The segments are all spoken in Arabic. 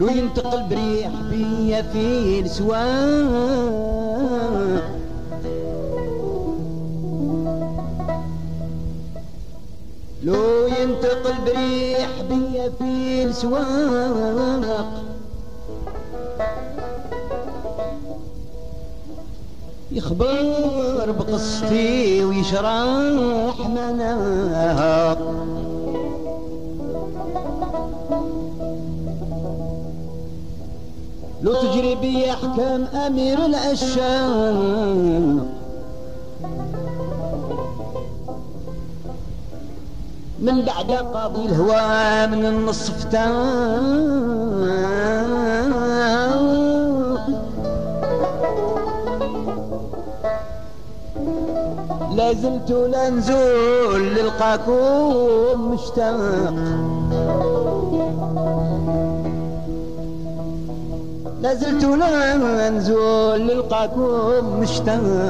لو ينتقل بريح بيا في السواق، لو ينتقل بريح بيا في السواق، يخبر بقصتي ويشرح مناق، لو تجري بي احكام امير العشاق، من بعد قاضي الهوى من النصف لازلت لا نزول للقاكم مشتاق، لازلت لا نزول للقاكم مشتاق،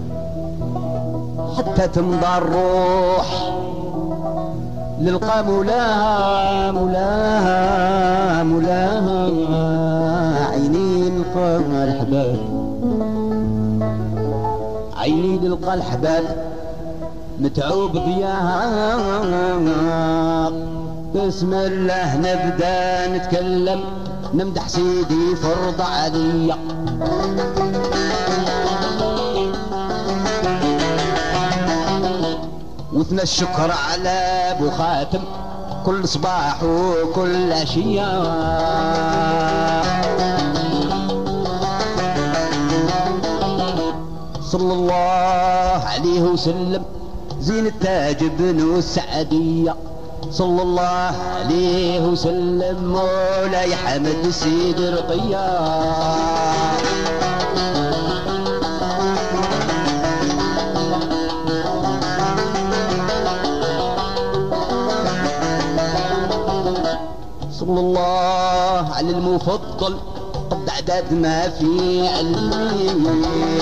حتى تمضى الروح للقى مولاها مولاها مولاها، عيني نلقى الحباب، عيني نلقى الحباب متعوب ضياها. بسم الله نبدا نتكلم نمدح سيدي فرض عليا، وثنى الشكر على ابو خاتم كل صباح وكل عشيه، صلى الله عليه وسلم زين التاج بن السعديه، صلى الله عليه وسلم مولاي حمد سيد رقيه، صلى الله على المفضل قد عدد ما في علمي،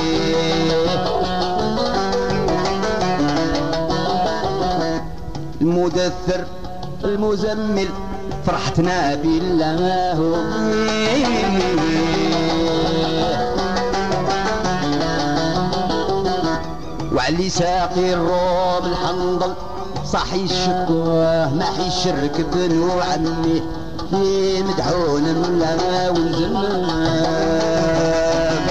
المدثر المزمل فرحتنا بالله، وعلي ساقي الروم الحنظل صاحي الشكوه ما حيشرك بنو عمي في مدحون ملا والزمان،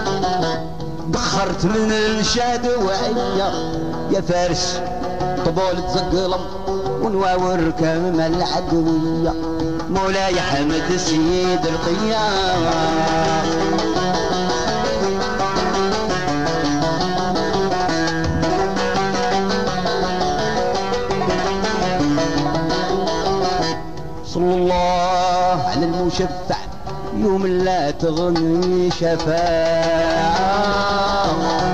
بخرت من الشاد وعيا يا فارس طبول تزقلم ونواور كم العدوية، مولاي حمد سيد القيام، صلى الله على المشفع يوم لا تغني شفاعة،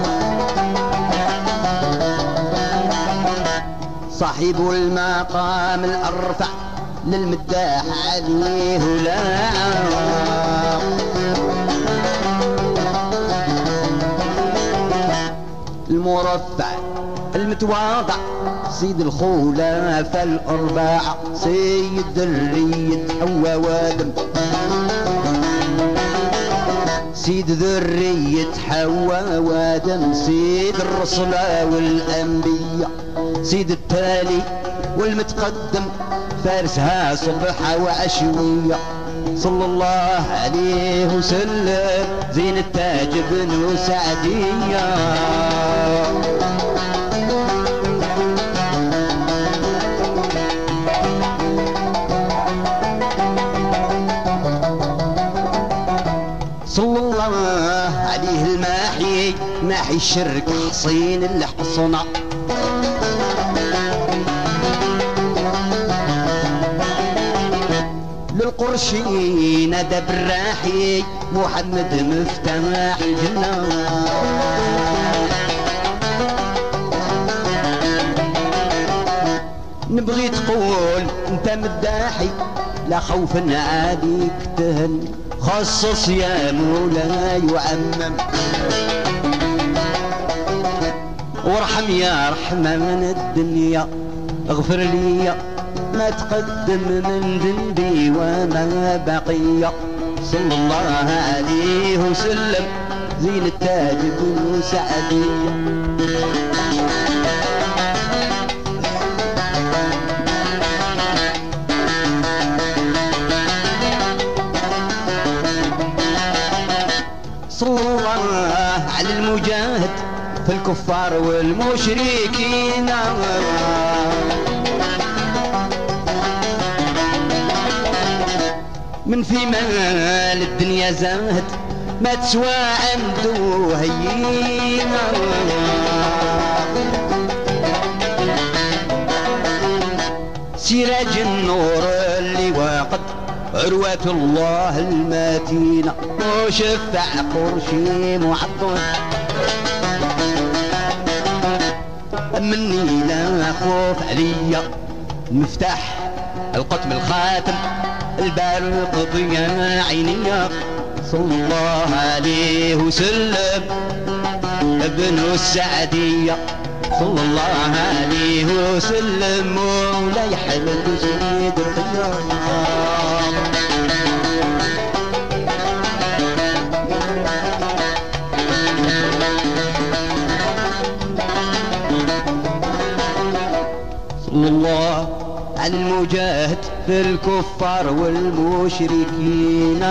صاحب المقام الأرفع للمداح عليه لا، المرفع المتواضع سيد الخلفاء الأربعة، سيد ذرية حواء وآدم، سيد ذرية حواء وآدم، سيد الرسل والأنبياء، سيد التالي والمتقدم فارسها صبح وعشوية، صلى الله عليه وسلم زين التاج بن سعدية، صلى الله عليه الماحي ماحي الشرك حصين الحصنة، للقرشي ندى بالراحي محمد مفتاح الجنة، نبغي تقول انت مداحي لا خوف عليك تهن، خصص يا مولاي وعمم وارحم يا رحمن الدنيا، اغفر لي ما تقدم من ذنبي وما بقي. صلى الله عليه وسلم زين التاج بن سعدية. صلى الله على المجاهد في الكفار والمشركين، من في مال الدنيا زاهد ما تسوى عنده هينا. سراج النور اللي واقد عروة الله المتينة، وشفع قرشي معطل مني لا خوف عليا. مفتاح القتم الخاتم البارق ضياء عينيا. صلى الله عليه وسلم ابن السعدية. صلى الله عليه وسلم مولاي حمد سيد الخيار. صلى الله على المجاهد في الكفار والمشركين،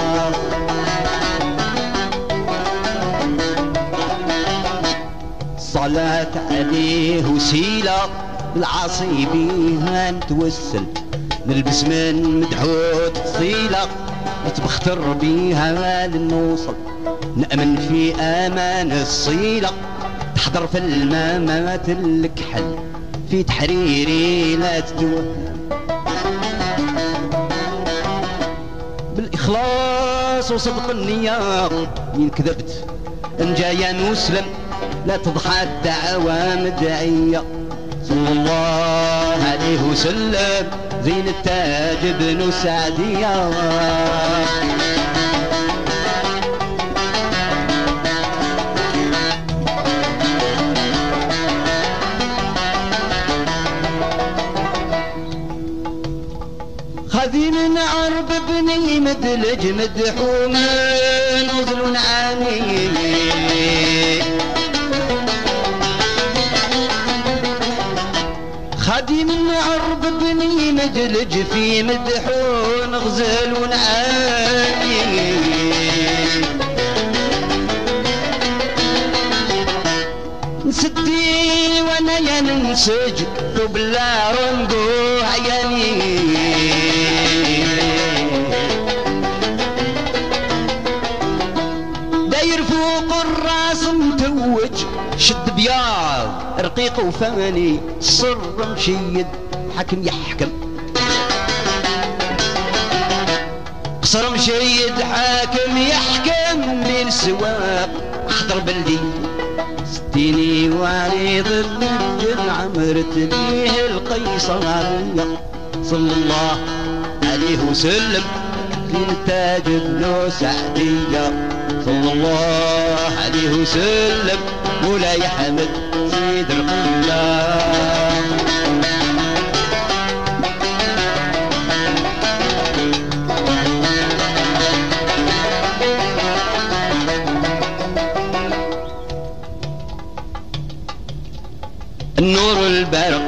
صلاة عليه وسيلة العصي بيها نتوسل، نلبس من مدحوت صيلة نتبختر بيها لنوصل، نأمن في أمان الصيلة تحضر في الممات الكحل في تحريري لا تتوهم. بالإخلاص وصدق النية إن كذبت إن جايا مسلم لا تضحى الدعوى مدعية. صلى الله عليه وسلم زين التاج بن سعدية. خذين عرب بني مدلج مدحوم نزل عاني، خادم عرب بني مدلج في مدحون غزل عاني. نسدي وانا يا ننسج وبلا رنقو عياني، داير فوق الراس متوج شد بياض رقيق وفاني، الصر مشيد حكم يحكم، قصر مشيد حاكم يحكم بين السواق احضر بلدي ستيني وعريض النجم عمرت بيه القيصرية. صلى الله عليه وسلم في التاج بن سعدية. صلى الله عليه وسلم مولاي حمد سيد القيام. النور البرق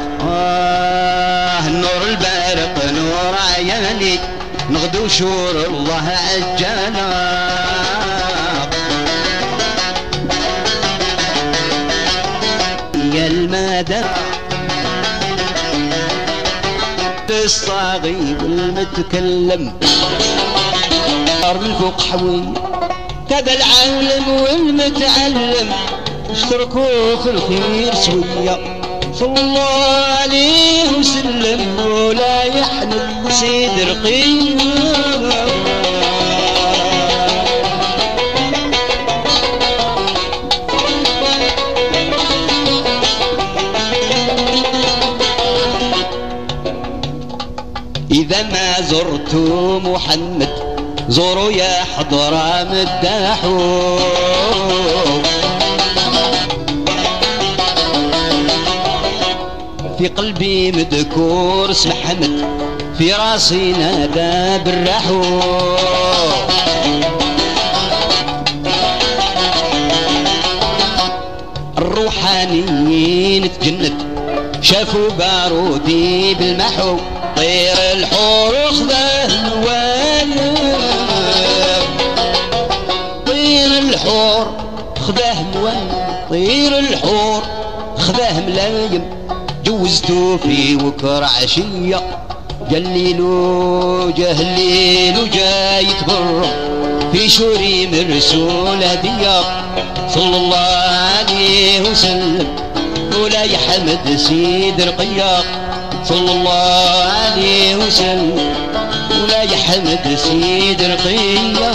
النور البرق نور عياني، نغدو شور الله عجانا. يا المدى الصاغي والمتكلم من فوق حوي كذا العالم والمتعلم اشتركوا في الخير سوية. صلى الله عليه وسلم مولاي حمد سيد القيام. إذا ما زرت محمد زوروا يا حضرة مداحو، في قلبي مذكور اسم حمد في راسي نادى بالرحور الروحانيين تجند شافوا بارودي بالمحو طير الحور خذاه الوالد طير الحور خذاه الوالد طير الحور خذاه ملايم جوزتو في وكر عشية جليلو جهليلو جاي تبر في شوري مرسول هدية صلى الله عليه وسلم مولاي حمد سيد رقية صلى الله عليه وسلم مولاي حمد سيد رقية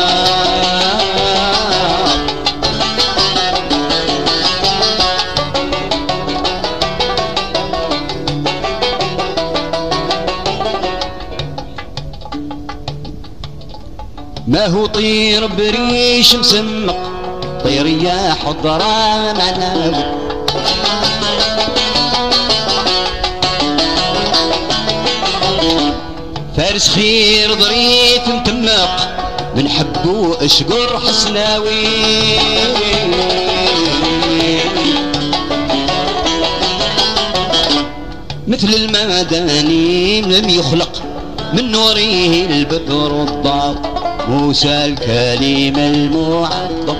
ما هو طير بريش مسمق طير يا حضرة معناه فارس خير ضريت متمق من حبو اشقر حسناوي مثل المداني لم يخلق من نوره البدر الضار موسى الكليم المعظم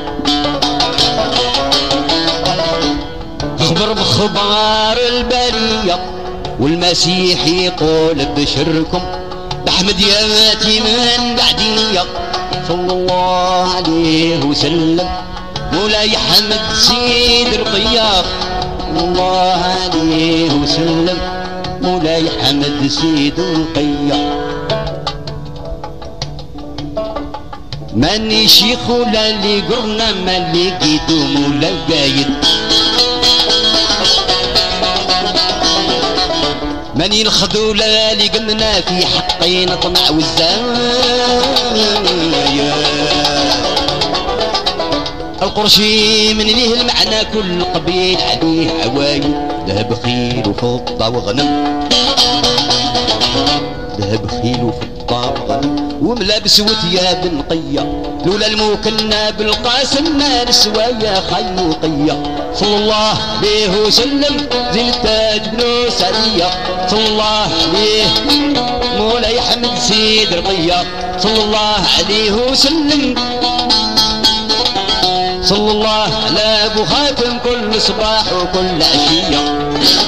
خبر بخبار البرية والمسيح يقول بشركم بحمد ياتي من بعدية صلى الله عليه وسلم مولاي حمد سيد رقية صلى الله عليه وسلم مولاي حمد سيد رقية ماني شيخ ولا اللي قرنا ما اللي قيدوم ولا قايد ماني الخذو لا اللي قمنا في حقي نطمع والزايا القرشي من ليه المعنى كل قبيل عليه عوايد ذهب خيل وفضة وغنم ذهب خيل وفضة وغنم وملابس وثياب نقية لولا المكنى بالقاسم ما نسوايا خيوطية صلى الله عليه وسلم زين التاج بنو سعدية صلى الله عليه مولاي حمد سيد رقية صلى الله عليه وسلم صلى الله على ابو خاتم كل صباح وكل عشية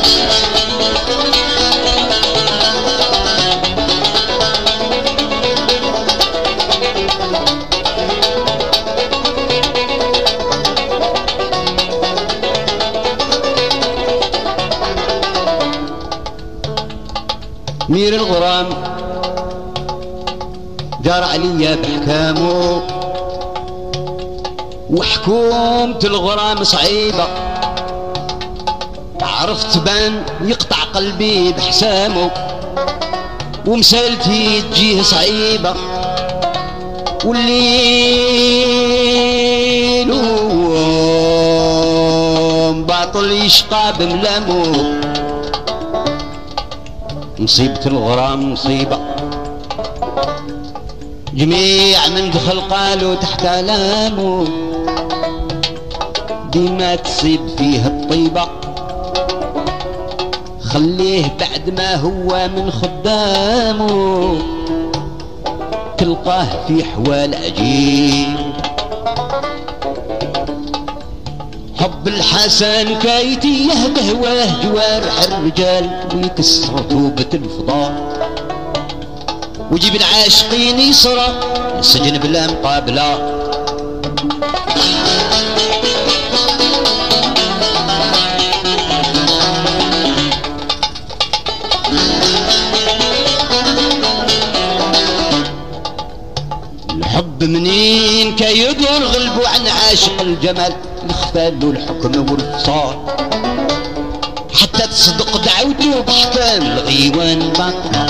مير الغرام جار عليا بحكامه وحكومة الغرام صعيبة عرفت بان يقطع قلبي بحسامه ومسالتي تجيه صعيبة والليل باطل يشقى بملامه مصيبة الغرام مصيبة جميع من دخل قالوا تحت آلامه ديما تصيب فيه الطيبة خليه بعد ما هو من خدامه تلقاه في حوال عجيب حب الحسن كايتي بهواه جوارح الرجال ويكسر توبة الفضاء ويجيب العاشقين يسرى السجن بلا مقابلة الحب منين كيدور غلبوا عن عاشق الجمال الخفال والحكم والفصال حتى تصدق دعوته بحكام الغيوان باطلة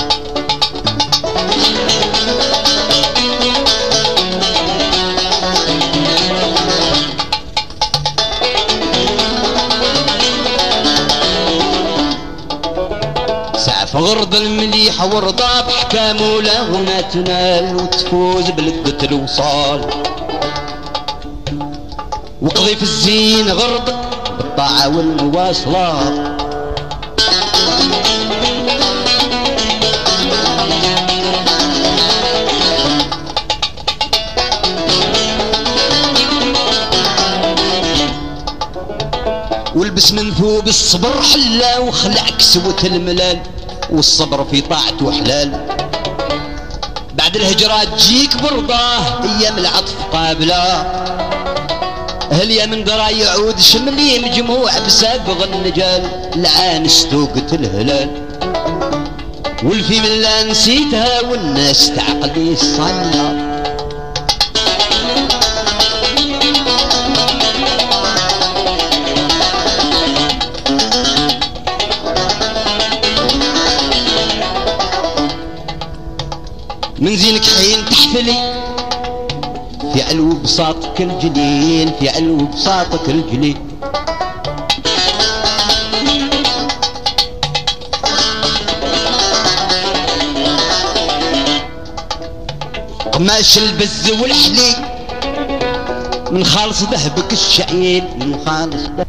فغرض المليح ورضا بحكامه لا تنال وتفوز بلذة الوصال وقضي في الزين غرض بالطاعة والمواصلات والبس من ثوب الصبر حلا وخلع كسوة الملال والصبر في طاعته حلال بعد الهجرة تجيك برضاه ايام العطف قابله هل يا من درا يعود شملي مجموع بسابغ النجال العانس توقت الهلال والفي من لا نسيتها والناس تعقلي الصلاة من زينك حين تحفلي في علو بساطك الجليل في علو بساطك الجليل قماش البز والحلي من خالص ذهبك الشعيل من خالص ذهبك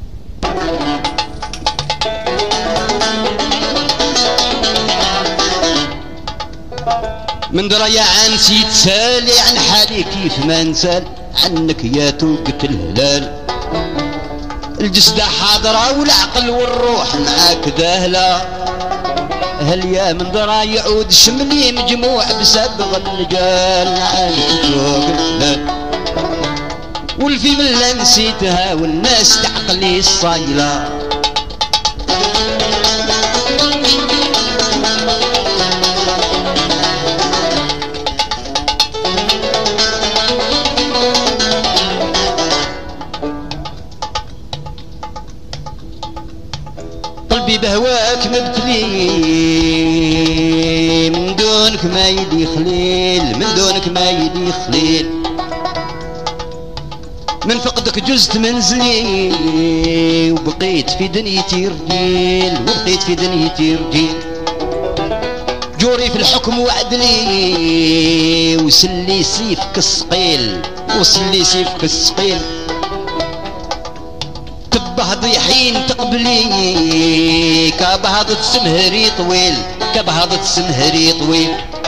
من درايا عن سيد سالي عن حالي كيف ما نسال عنك يا توقت الهلال الجسد حاضرة والعقل والروح معاك ذاهلة هل يا من درا يعود شملي مجموع بسبغ الرجال عنك توقت الهلال والفي من لا نسيتها والناس تعقلي الصايلة قلبي بهواك مبتلي من دونك ما يدي خليل من دونك ما يدي خليل من فقدك جزت منزلي وبقيت في دنيتي رجيل وبقيت في دنيتي رجيل جوري في الحكم وعدلي وسلي سيفك الثقيل وسلي سيفك الثقيل كبهضي حين تقبلي كبهضة سمهري طويل كبهضة سمهري طويل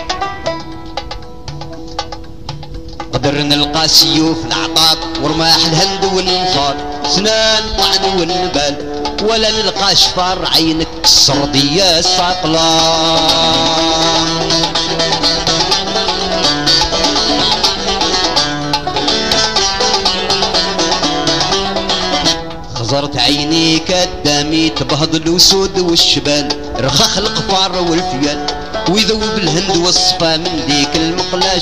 قدر نلقى سيوف العطاب ورماح الهند والنصار سنان طعن والنبال ولا نلقى شفار عينك السردية الصقلة خزرت عيني كدامي تبهض الاسود والشبال رخاخ القفار والفيال ويذوب الهند والصفا من ديك المقلاش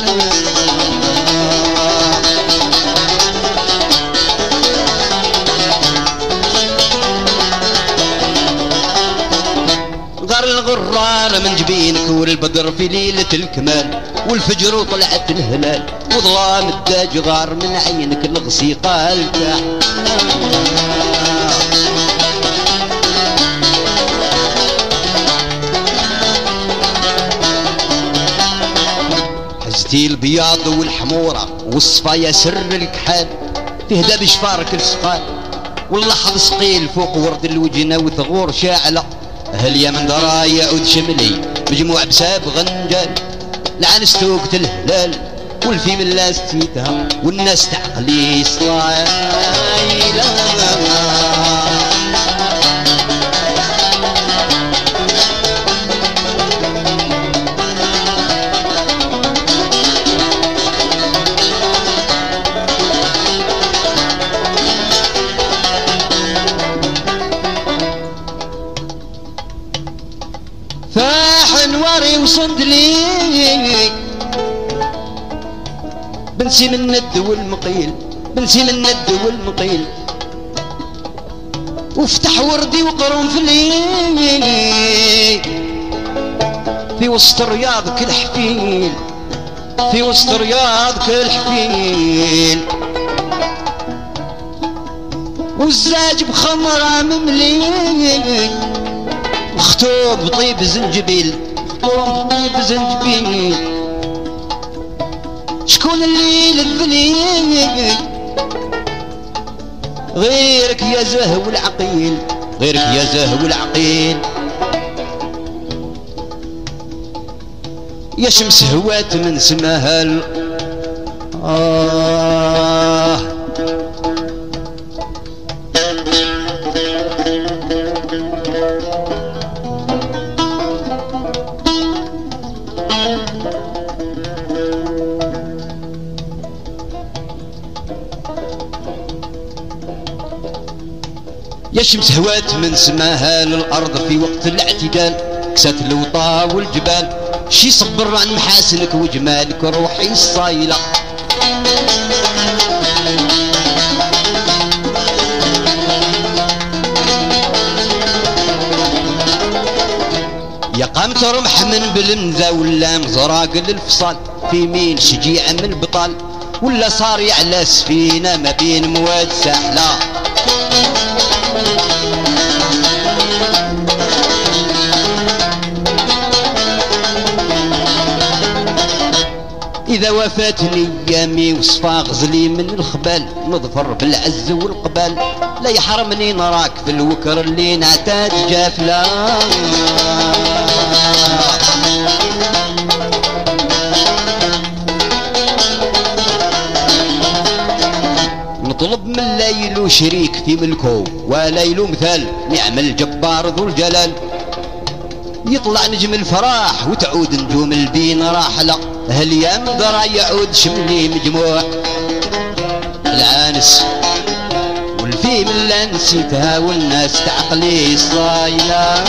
غار الغرار من جبينك والبدر في ليلة الكمال والفجر وطلعت الهلال وظلام الداج غار من عينك الغسي قال تاح حزتي البياض والحمورة والصفايا سر الكحال تهدى بشفارك السقال واللحظ سقيل فوق ورد الوجنة وثغور شاعلة هل يا من درا يعود شملي مجموع بسابغ النجال العنس توقت الهلال والفي من لا ستيتها والناس تعقلي صايلة فاحنواري وصندلي بنسي من الند والمقيل بنسي من الند والمقيل وافتح وردي وقرنفلي في وسط الرياض كل حفيل في وسط الرياض كل حفيل والزاج بخمرة مملي مختوم خطوه بطيب زنجبيل، خطوه بطيب زنجبيل. شكون اللي لذني غيرك يا زهو العقيل، غيرك يا زهو العقيل. يا شمس هوات من سماها يا شمس هوات من سماها للأرض في وقت الاعتدال، كسات الوطا والجبال. شي صبر عن محاسنك وجمالك روحي الصايلة. يا قامت رمح من بالمذا ولا مزراق للفصال، في مين شجيع من بطال ولا صاري على سفينة ما بين مواد ساحلة. إذا وفاتني أيامي وصفا غزلي من الخبال، نظفر بالعز والقبال. لا يحرمني نراك في الوكر اللي نعتاد جافلة. نطلب من ليل شريك في ملكه، وليل مثال نعم الجبار ذو الجلال. يطلع نجم الفراح وتعود نجوم البين راحلة. هل يا مدرى يعود شملي مجموع العانس، والفيم اللي نسيتها والناس تعقلي صايلة.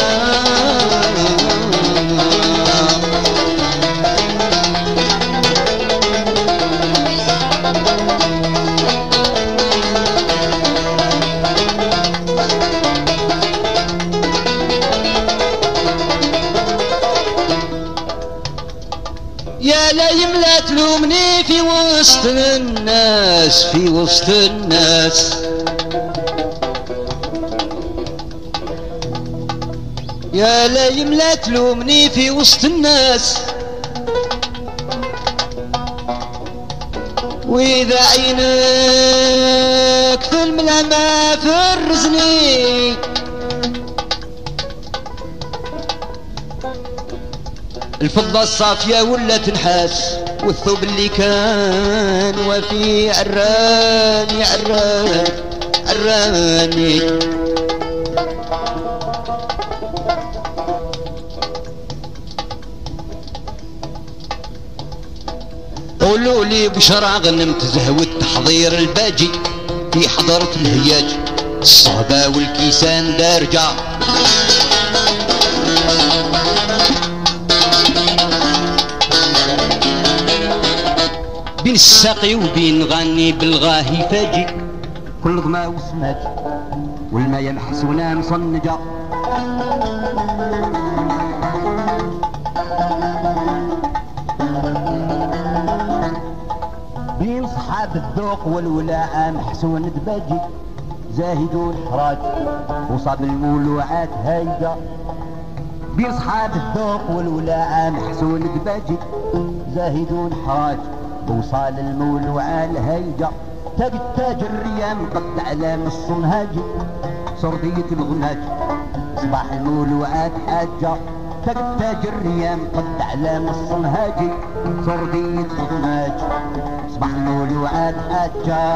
يا لايم لا تلومني في وسط الناس، في وسط الناس. يا لايم لا تلومني في وسط الناس. وإذا عينك في الملامة فرزني، الفضة الصافية ولا تنحاس، والثوب اللي كان وفي عراني عراني عراني. قولوا لي بشرع غنمت زهو التحضير الباجي في حضرة الهياج، الصهبة والكيسان دارجة. بين الساقي وبين غني بالغاهي فاجي، كل ضما وسماج والما يمحسونا مصنجة. بين صحاب الذوق والولاء محسون دباجي، زاهدون حراج وصاب المولوعات هايجة. بين صحاب الذوق والولاء محسون دباجي، زاهدون حراج وصال المولوعة الهيجة. تاج التاج الريام قد علام الصنهاجي، سردية الغناج صباح المولوعات حاجة. تاج التاج الريام قد علام الصنهاجي، سردية الغناج صباح المولوعات حاجة.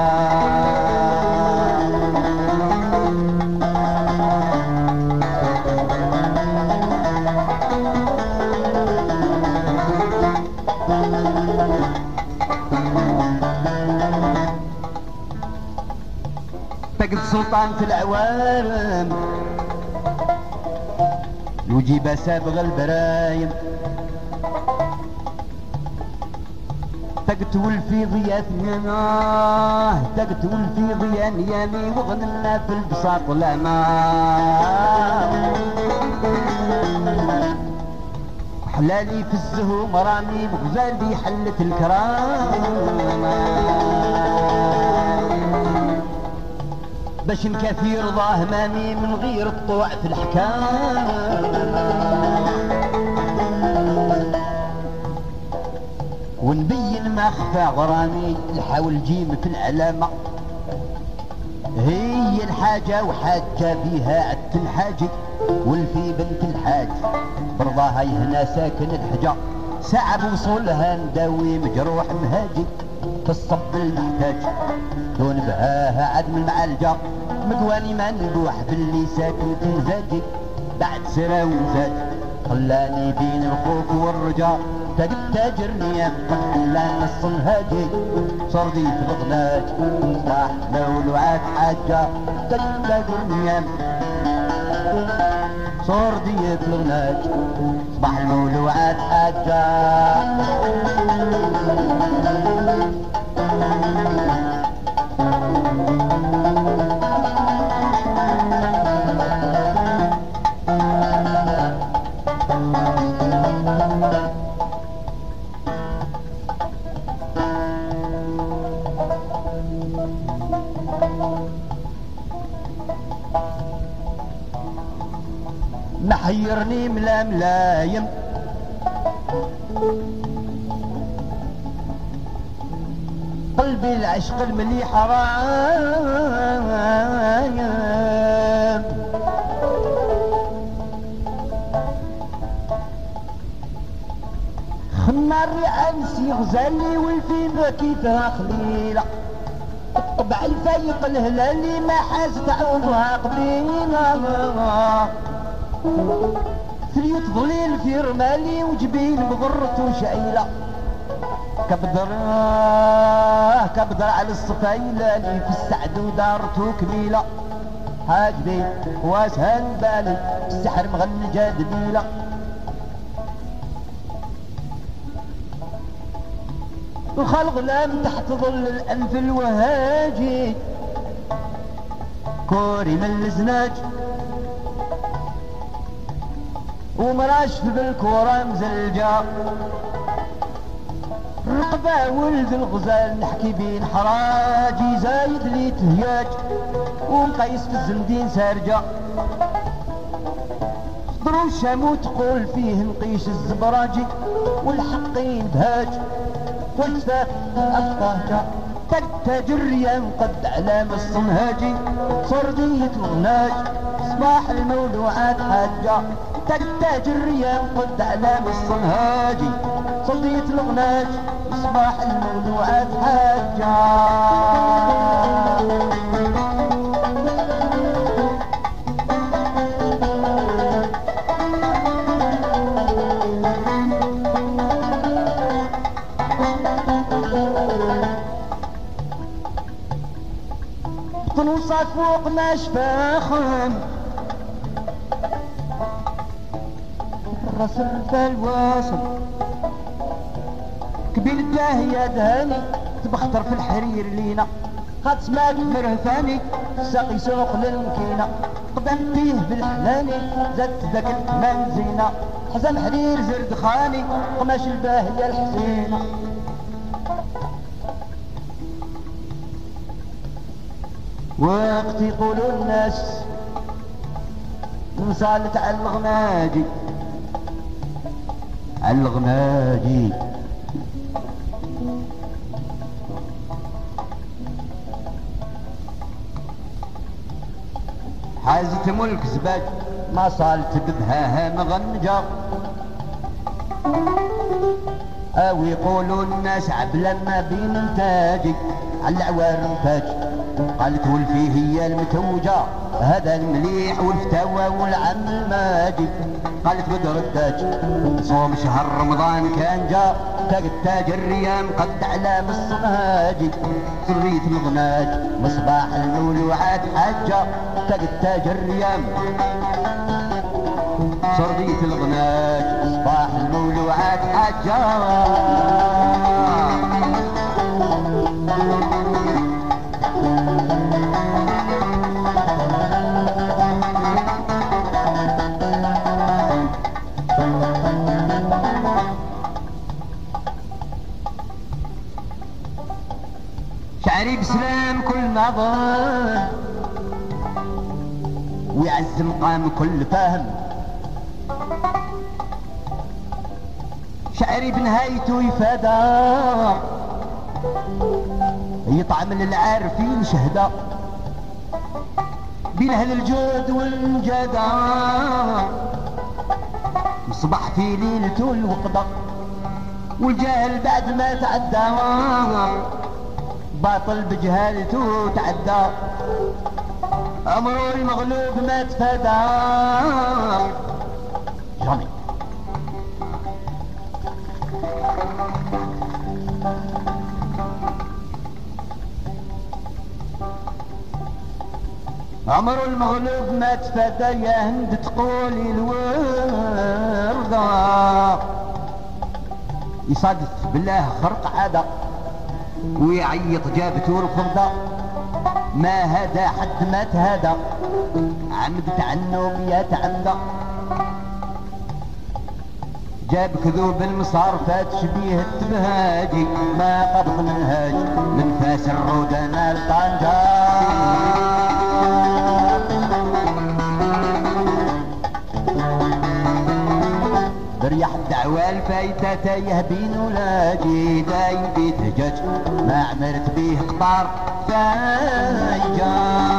تقد سلطان في العوالم يجيب سابغ البرايم، تقتول في ضياء ثماناه، تقتول في ضياء نيامي وغننا في البساط لاما. حلالي في الزهو مرامي بغزالي حلة الكرام. باش نكفي رضاه ماني من غير الطوع في الحكام. ونبين ما خفى غرامي الحاول جيم في العلامة، هي الحاجة وحاجة بيها عد الحاجة، والفي بنت الحاج برضاها يهنا ساكن الحجا، ساعة بوصولها نداوي مجروح مهاجي، في الصب المحتاج دون بهاها عدم المعالجة، مقواني ما نبوح باللي ساكن في مزاجي، بعد سرا ومزاج خلاني بين الخوف والرجاء، تاج التاجر نيام خلاني نص الهاجي، صردي في الغناج صباح مولوعات حاجة، تاج التاجر نيام صردي في الغناج صباح المولوعات حاجة. محيرني ملا ملايم قلبي العشق المليح رايم، خماري انسي غزالي والفين بكيتها خليله، الطبع الفايق الهلالي ما حازت عوضها قبيله، ثريت ظليل في رمالي وجبين بغرت وشعيلة، كبدر على الصفايلاني في السعد ودارته كميلة، حاجبي واسهل بالي السحر مغنجة دبيلة، الخلق لام تحت ظل الأنف الوهاجي، كوري من الزناج ومراشف بالكورة مزلجة، رقبة ولد الغزال نحكي بين حراجي، زايد لي تهياج ومقيس في الزندين سارجة، خضروا الشام وتقول فيه نقيش الزبراجي، والحقين بهاج والفاق الطهجة، تاج الريان قد علام الصنهاجي، صردية الغناج صباح المولوعات حاجة، تاج الريان قد علام الصنهاجي، صردية الغناج صباح المولوعات حاجة. طنوصات فوق ناشفاخن الراس الواصل، كبير الداهية دهاني تبختر في الحرير لينا، خد سماك مرهفاني ساقي سوق للمكينة، قدام فيه بالحلاني زادت ذاك الكمان زينة، حزام حرير زرد خاني قماش الباهية الحسينة، وقت يقولوا الناس نصالت على الغناجي، على الغناجي حازت ملك زباج ما صالت ببهاها مغنجة، او يقولوا الناس عبلا ما بين انتاجي على العوار انتاج، قالت والفي هي المتوجة هذا المليح والفتاوى والعم الماجي، قالت بدر التاج صوم شهر رمضان كان جا، تاج التاج الريام قد علام الصنهاجي، ذرية الغناج مصباح المولوعات حاجة، تاج التاج الريام صردية الغناج مصباح المولوعات حاجة. شعري بسلام كل ما ظن تنقام كل فاهم شعري بنهايته يفادى يطعم للعارفين شهدة بين اهل الجود والجدع صبح في ليلته الوقضة والجاهل بعد ما تعدى باطل بجهالته تعدى عمره المغلوب ما تفادى جامي عمر المغلوب ما تفادى يا هند تقولي الوردة يصادف بالله خرق عادة ويعيط جابته الفردة ما هذا حد ما تهدى عمدت عنه مية عمدة جاب كذوب المصار فات شبيه التبهاجي ما قبض منهاج من فاس الرودان الطنجة بريح الدعوة الفايتة تايه بين ولاجي دايم بيت هجاج ما عمرت بيه قطار فايجة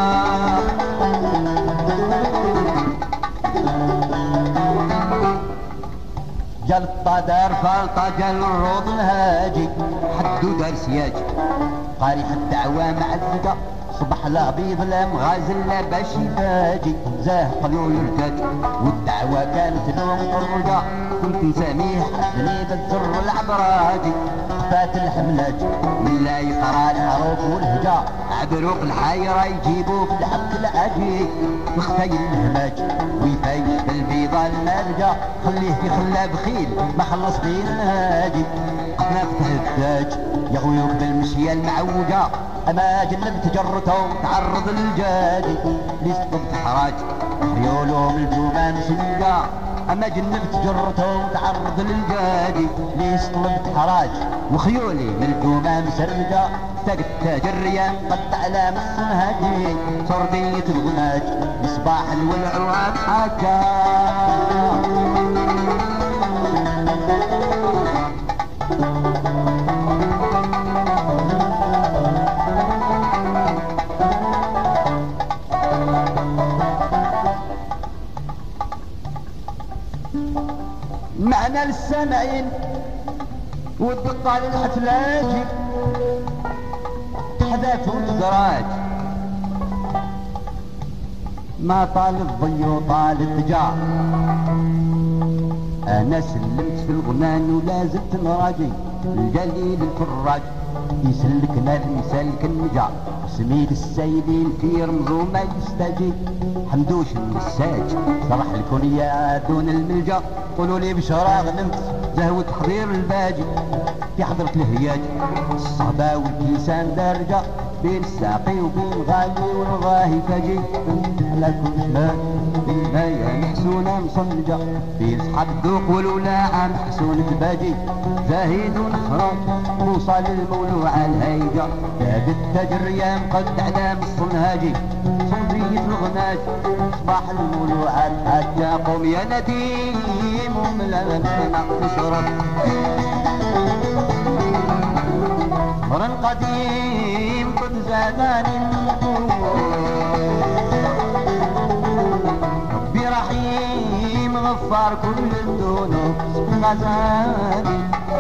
جال الطدار فالطا جال الروض الهاجي حدو دار سياج قاريح الدعوة معزقة صبح لا بيض لا مغازل لا باش يفاجي زاه قلول الرجاج والدعوة كانت لون الرجا كنت نساميه حسني بالزر العبراجي فات الحملاج من لا يقرا الحروف والهجا عبروق الحايرة يجيبوا في الحق العاجي وخفي الهماج ويفايش بالبيضة المرجة خليه في خلا بخيل ما خلص بين الهاجي قطنا فتح الداج يغويوك بالمشية المعوجة اما جنبت جرته تعرض للجادي ليس ضبط حراج ريولهم الجومان سنجا اما جنبت جرته تعرض للجادي ليس طلبت حراج وخيولي من الجومان سرجا تقت تاج الريان قد على الصنهاجي صردية الغناج مصباح الولع حاجة معنا للسامعين والدقة للحفلاج حذاف والدراج ما طال الضي وطال الدجاج انا سلمت في الغنان ولا زلت نراجي الجليل الفراج يسلكنا المسالك النجا سميد السيدين في رمزو ما يستجي حمدوش النساج صرح الكونية دون الملجا قولوا لي بشراغ نمت زهو تحضير الباجي في حضرة الهياج الصهبة والكيسان درجة بين الساقي وبين غالي والغاهي فجي على كل شمال بين يا محسونة مصنجة بين صحاب الذوق والولاعة محسونة الباجي زاهد ونخراج وصل المولوعة الهيجة زاد التاج الريان قد على الصنهاجي صنفية الغناج صباح المولوعة حتى قوم يا نديم وملامسنا تشرب مرن قديم قد زادني النفوس ربي رحيم غفار كل الذنوب غزاني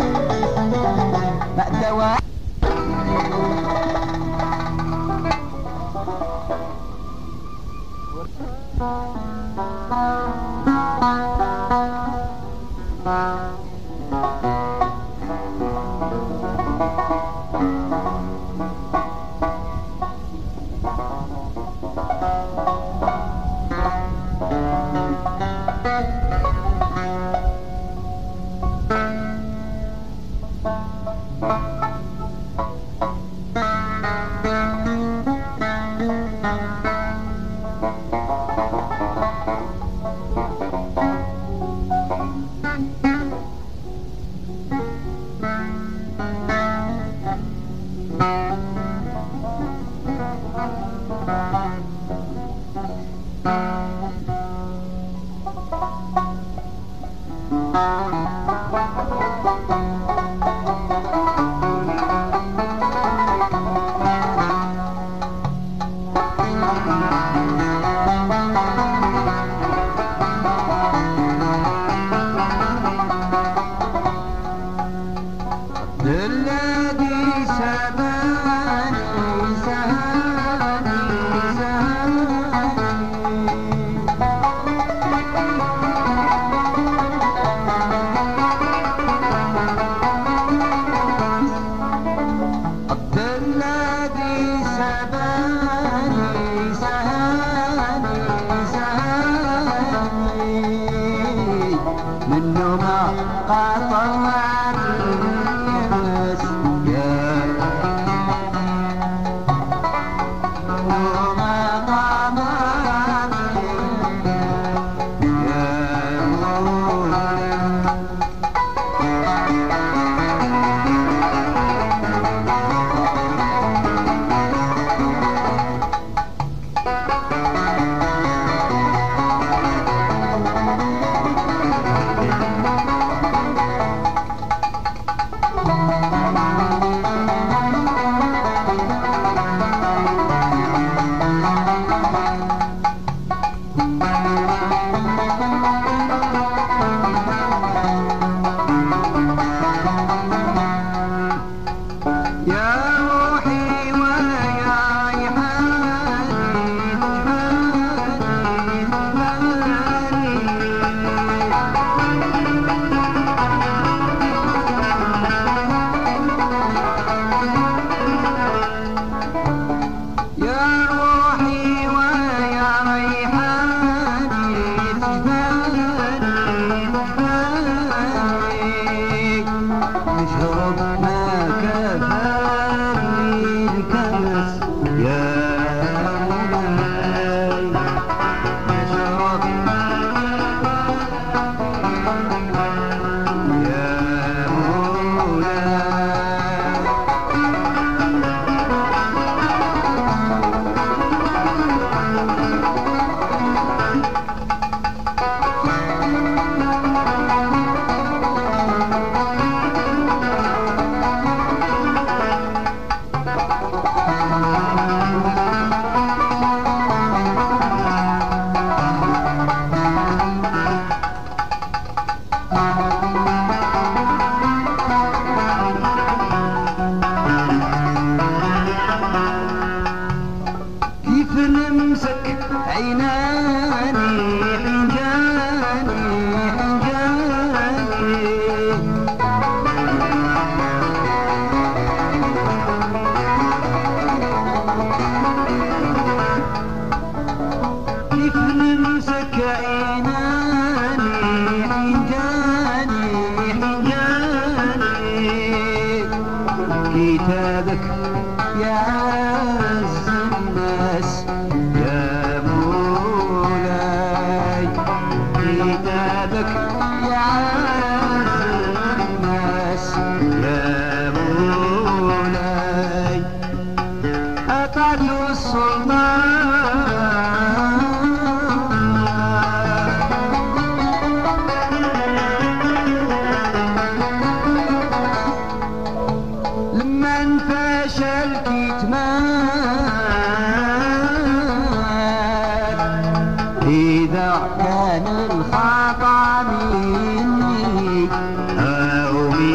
بعد دواء كتابك يا عز الناس يا مولاي، كتابك يا عز الناس يا مولاي، أطعت فشل كتمان إذا كان الخطأ مني أو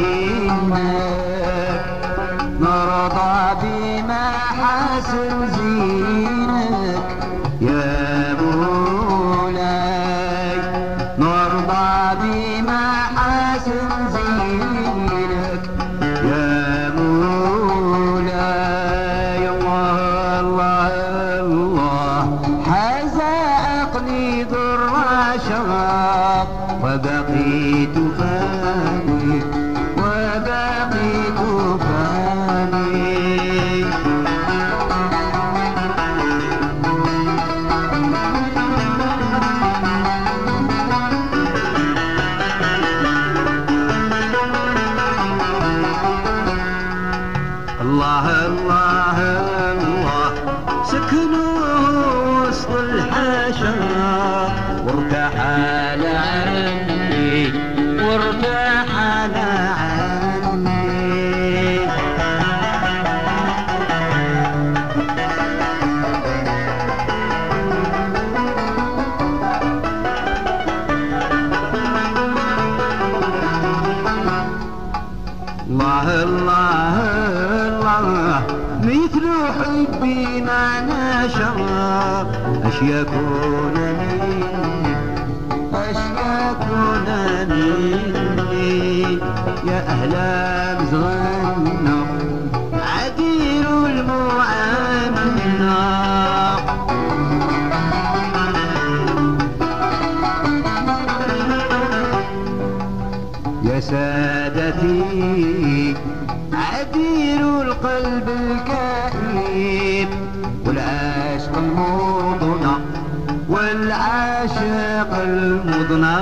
منك، نرضى بما حسن زينك يا مولاي، نرضى بما حسن زينك يا مولاي. الله الله حزاقني ضر شراب وبقيت فاني وبقيت فاني. الله الله الله سكنوا وسط الحشا وارتاحا سال عني وارتحل عني. الله الله الله مثل حبنا نشر اش يكون مني اش يكون مني يا اهل مزغنا عدير المعامنا. يا سادتي عبير القلب الكئيب والعاشق المضنى والعاشق المضنى.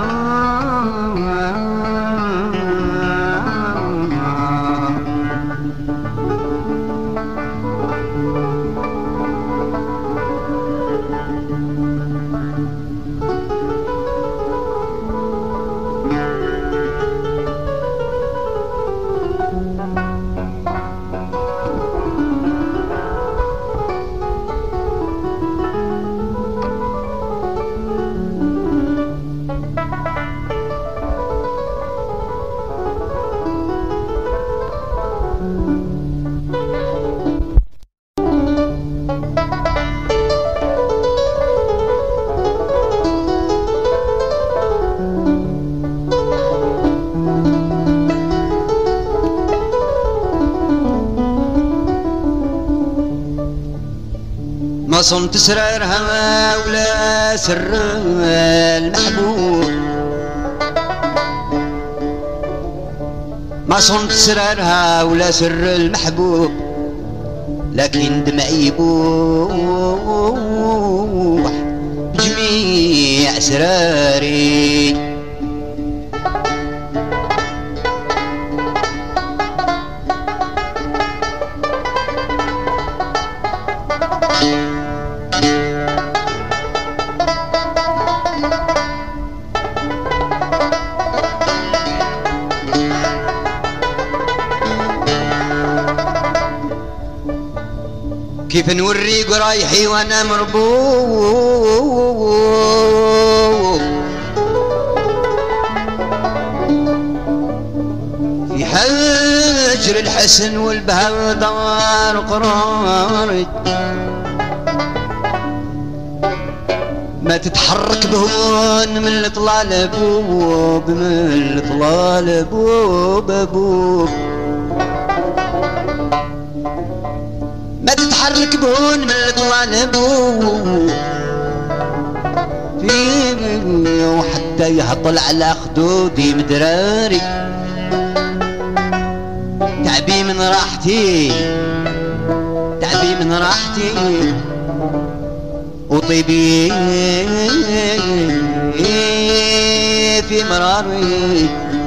ما صمت سرارها ولا سر المحبوب، ما صمت سرارها ولا سر المحبوب، لكن دمعي يبوح بجميع اسراري. كيف نوري قرايحي وانا مربوب في حجر الحسن والبهر دار قراري، ما تتحرك بهون من الطلال بوب، من الطلال بوب بوب، ما تتحرك بهون من الطلال وحتى يهطل على خدودي مدراري. تعبي من راحتي، تعبي من راحتي، وطيبي في مراري.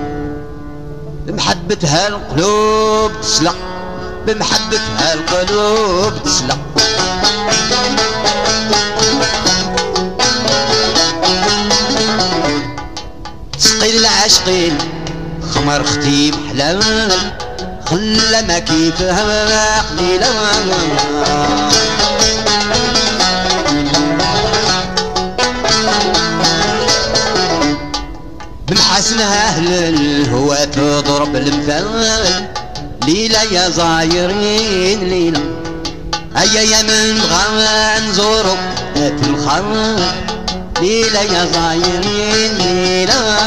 بمحبتها القلوب تسلق، بمحبتها القلوب تسلق. سقي العاشقين خمر ختيم حلال، خلى ما كيفها قليلا. بمحاسنها اهل الهوى تضرب المثال، ليلة يا زايرين ليلة، هيا يا من بغى نزورو في الخر، ليلة يا زايرين ليلة.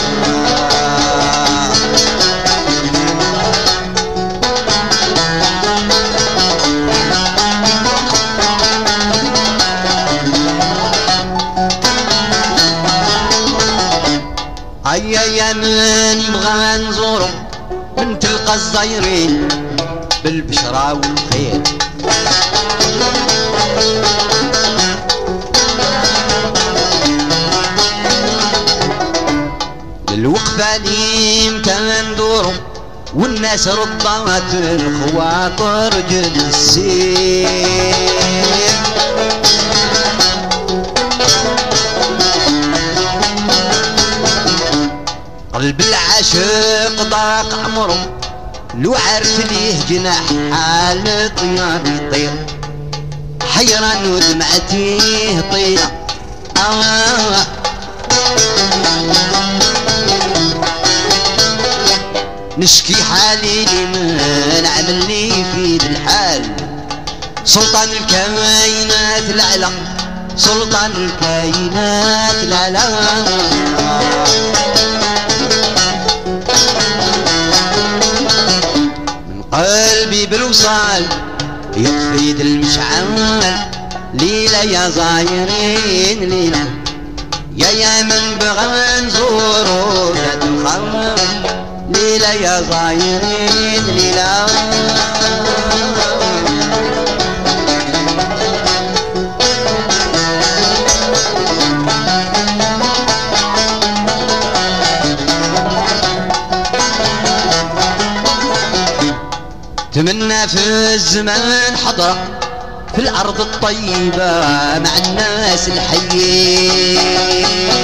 هيا يا من بغى نزورو من تلقى الزايرين بالبشرى والخير. للوقفة لي مكان ندورو والناس رضات الخواطر جلسين. قلب العاشق ضاق عمره لو عرف ليه جناح حال طيار يطير حيران ودمعتيه طيرة نشكي حالي لمن عملني في ذا الحال سلطان الكائنات الأعلى سلطان الكائنات الأعلى من قلبي بالوصال يطفي ذا المشعل ليلة يا زايرين ليلة يا من بغى نزورو ذات الخمر ليلة يا زايرين ليلة تمنى في الزمان حضرة في الأرض الطيبة مع الناس الحيين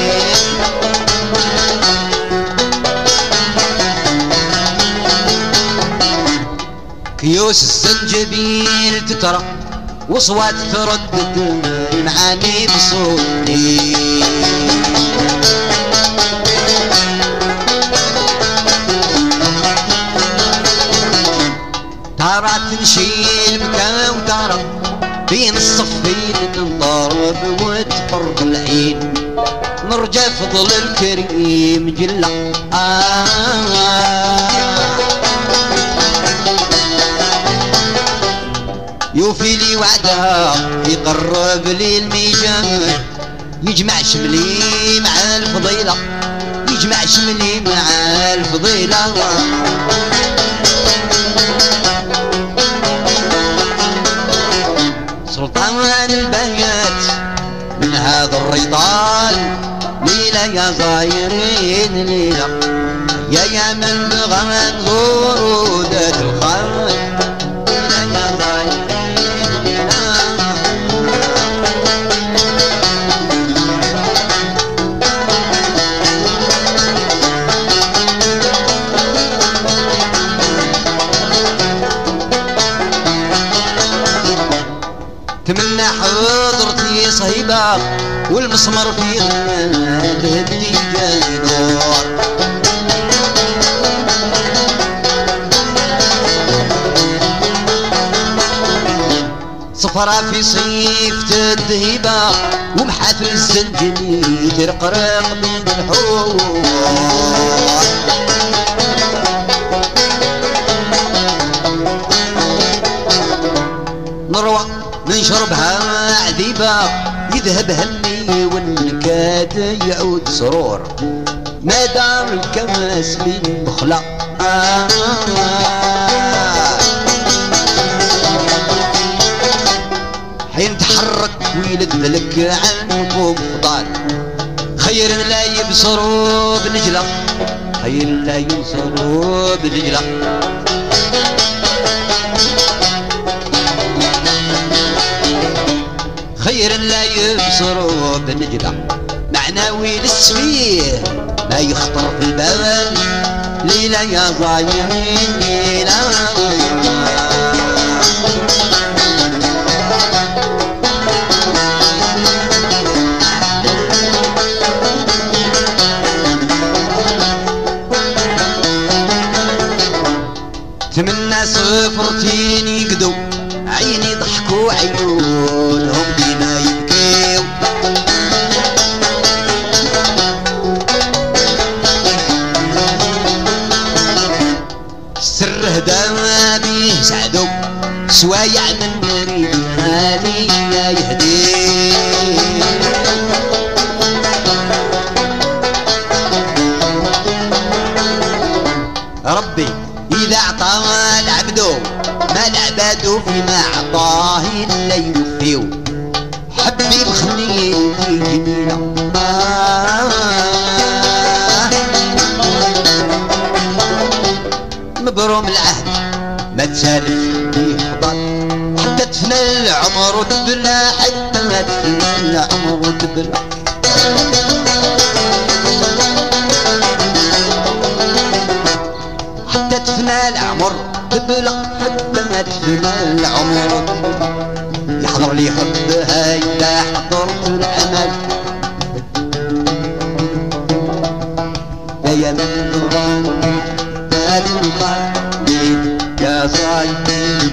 كيوس الزنجبيل تترى وصوات تردد المعاني بصوتي ترى تنشيل بكا وترى بين الصفين نضرب وتفرق العين نرجى فضل الكريم جل يوفي لي وعدها يقرب لي الميجان يجمع شملي مع الفضيلة يجمع شملي مع الفضيلة سلطان البيات من هذا الريطان ليلة يا زايرين ليلة يا من بغى نزورو ذات الخال ليلة يا زايرين ليلة تمنى حضرتي صهيبة والمسمر في تهدي جاي نور صفرة في صيف تذهبة ومحافل الزنجلي ترقرق بين الحور نروى نشربها عذيبة يذهب همي والنكاد يعود سرور ما دام الكاس من بخلا حين تحرك ويلد لك عنكم فضال خير لا يبصروا بنجلة خير لا يبصروا بنجلة خير لا يبصروا بنجلة معناوي للسميه ما يخطر في البال ليلة يا ضايعين ليلة تمنى صفرتين يقدو عيني ضحكوا عيونهم ديما يبكيو السر هدا بيه سعدو سوايع من نريد هادي يهدي ربي إذا أعطى العبد ما العباد فيما أعطاه إلا يوفيو حبي بخليتي جميلة مبروم العهد ما تسالف فيه فضل حتى تفنى العمر وتبلى حتى ما تفنى العمر وتبلى بلا حتى ما تفنى العمر يحضر لي حبها إذا حضرت الأمل يا من الغرام تلقى بيت يا صايد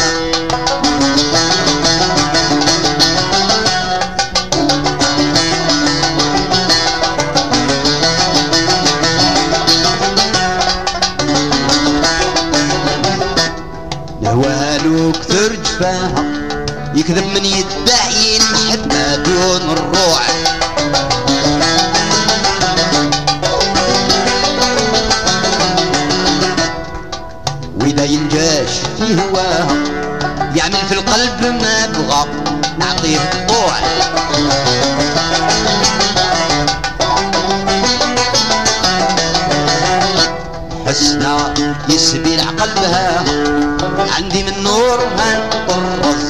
نهوالو كثر جفاها يكذب من يدعي المحبة دون الروح وإذا ينجاش في هواها يعمل في القلب ما بغى نعطيه الطوع حسنا يسبيل قلبها عندي من نور هنطرز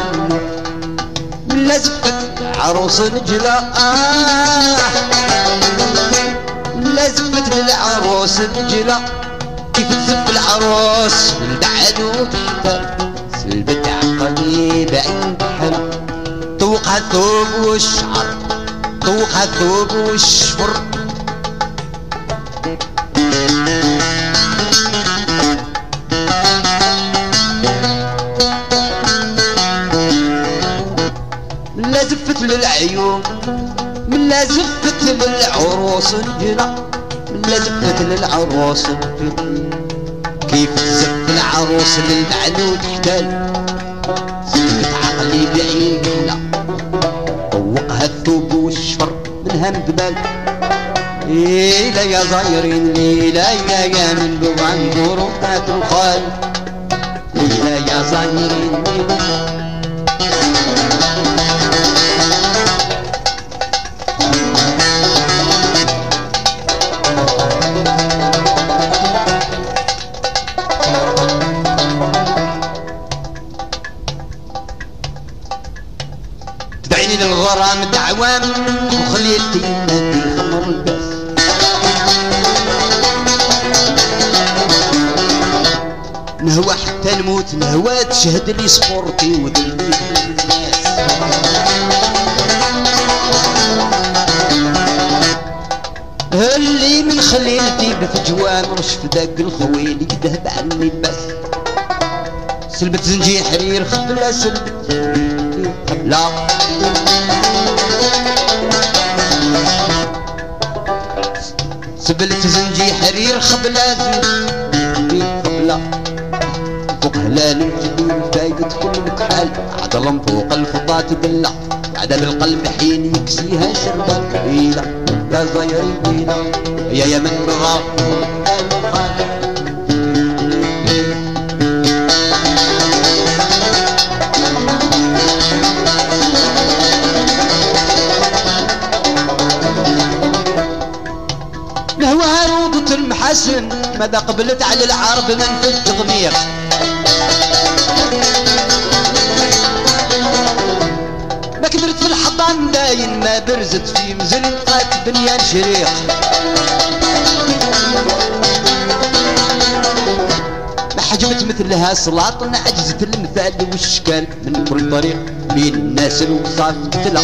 من لزفت عروس نجلة لزفت للعروس نجلة كيف تزف العروس من بعد وتحت سلبت عقلي بعيد حلا طوقها الثوب والشعر طوقها الثوب والشفر لا زفت للعيون من لا زفت للعروس الجلا من لا زفت للعروس الجلا كيف تزف العروس للمعنود تحتال زفت عقلي بعيد حلا طوقها الثوب والشفر منها ندبال ليلة يا زايرين ليلة يا من بوعن ظروفات الخال ليلة يا زايرين ليلة تدعيني للغرام دعوام وخليتي نادي خمر الباس نهوى حتى نموت نهوى تشهد لي صبرتي وذلتي الناس اللي من خليلتي بفجوان رشف ذاك الخويل يذهب عني بس سلبت زنجي حرير خبلا سلبت لا سبلت زنجي حرير خبلا زنجي خبلا فوق هلال الجبين فايدة كل كحال عدلم فوق الفضاء تدلع عدل القلب حين يكسيها شربة كبيرة يا زايرين ليلة يا من بغى نهوها روضة المحسن ماذا قبلت على العرب من في التغمير ما كبرت في الحضان داين ما برزت في مزنقات بنيان شريق ما حجمت مثلها سلاطن عجزت المثال والشكال من كل طريق بين الناس الوصاف تتلا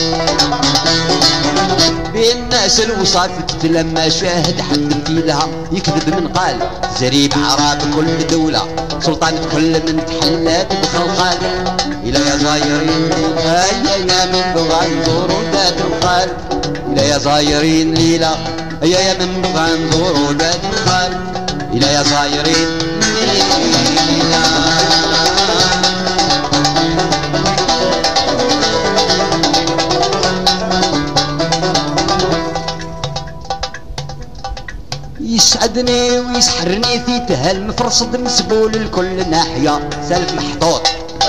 بين الناس الوصاف تتلا ما شاهد حد في لها يكذب من قال زريب عراب كل دولة سلطان كل من تحلات بخلقال إلى يا زايرين يا من بغى نزور ذات الخال إلى يا زايرين ليلة يا من بغى نزور ذات الخال إلى يا زايرين ليلة يسعدني ويسحرني في تهال مفرصد مسبول لكل ناحية سالف محطوط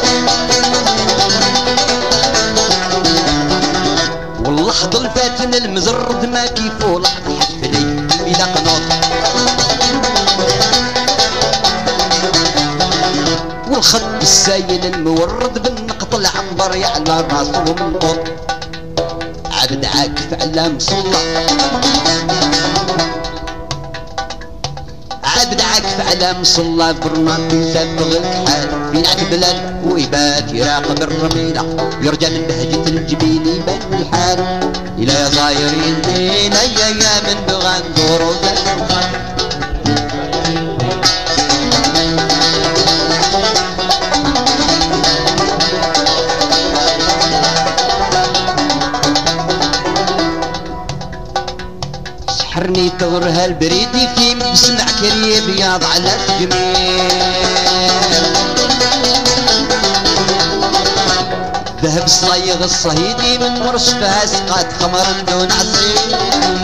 واللحظة الفاتن المزرد ما كيفو لحظة حفلي بلا قنوط والخط السايل المورد بالنقط العنبر يعلى راسه من قط عبد عاكف على مصلى عبد عاكف على مصلى برناطي سابغ الكحال في نعت بلال ويبات يراقب الرميلة يرجع من بهجة الجبين يبان الحال إلى يا صايرين لينا يا من بغى ندور سحرني تغرها البريدي في بسمع كريه بياض على الجميل ذهب صيغ الصهيدي من مرشفها سقات خمر دون عصير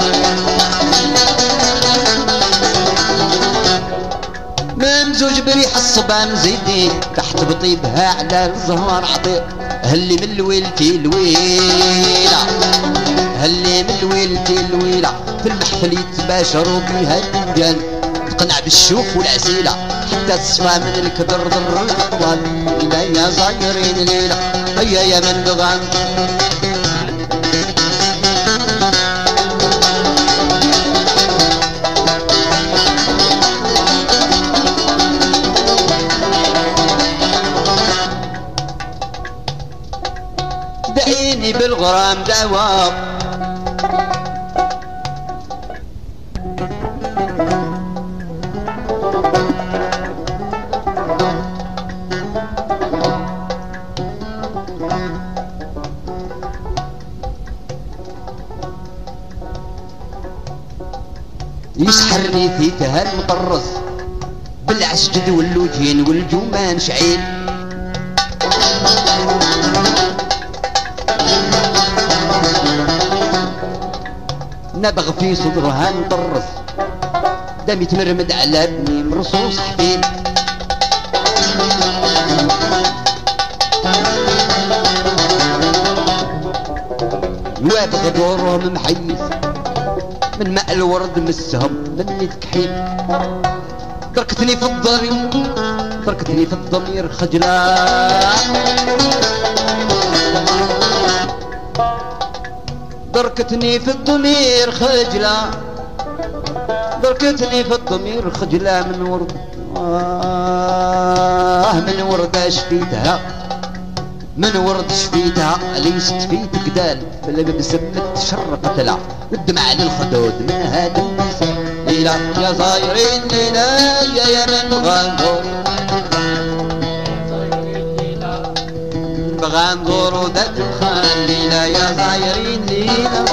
ممزوج بريح الصبان زيدي تحت بطيبها على الزهر عطير هلي من الويلتي الويلة هلي من الويلتي الويلة في المحفل يتباشروا بها الرجال تقنع بالشوك والعسيلة حتى تصفى من الكدر ضر الأطفال إلا يا صايرين ليلة هيا يا من بغان دعيني بالغرام دعوة يسحرني فيك هالمطرز بالعسجد واللوجين والجومان شعيل نبغ في صدرها نطرز دم يتمرمد على ابني مرصوص حبيب وابغ دورهم محيز من ماء الورد مسهم مني تكحيل تركتني في الضرير تركتني في الضمير خجلان تركتني في الضمير خجلة تركتني في الضمير خجلة من ورد من وردة شفيتها من ورد شفيتها ليست في تقدال بلا بسمت شرقت لها والدمع للخدود من هذا النساء ليلى يا صايرين ليلى يا من غندور بغندور ودات الخان ليلى يا صايرين ليلى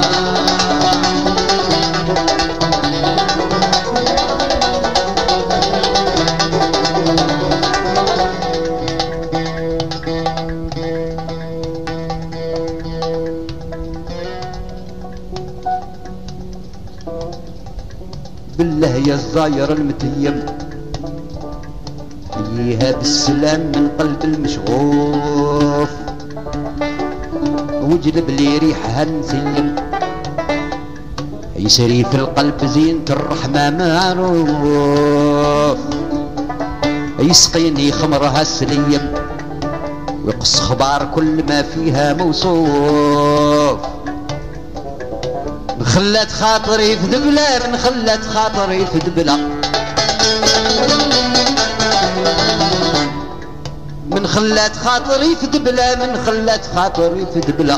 بالله يا الزاير المتيم حييها بالسلام من قلب المشغوف وجلب لي ريحها نسيم يسري في القلب زينة الرحمة معروف يسقيني خمرها السليم ويقص خبار كل ما فيها موصوف خلت خاطري في دبلة من خلت خاطري في دبلة من خلت خاطري في دبلة من خلت خاطري في دبلة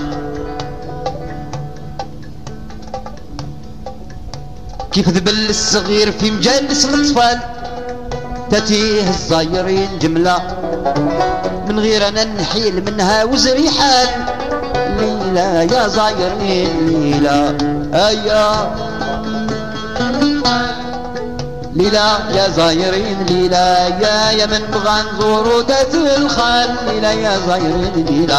كيف ذبل الصغير في مجالس الأطفال تتيه الصايرين جملة من غير أنا نحيل منها وزري حال ليلى يا صايرين ليلى أيا ليلى يا صايرين ليلى يا من بغى نزورو دات الخال ليلى يا صايرين ليلى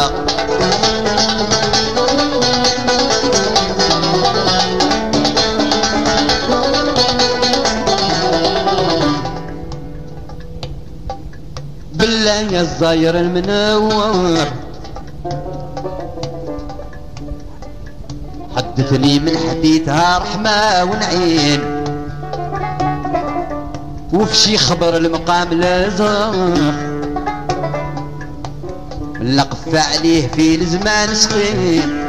بالله يا الصاير المنور حدثني من حديثها رحمة ونعيم وفي شي خبر المقام لازم لقف عليه في الزمان سخين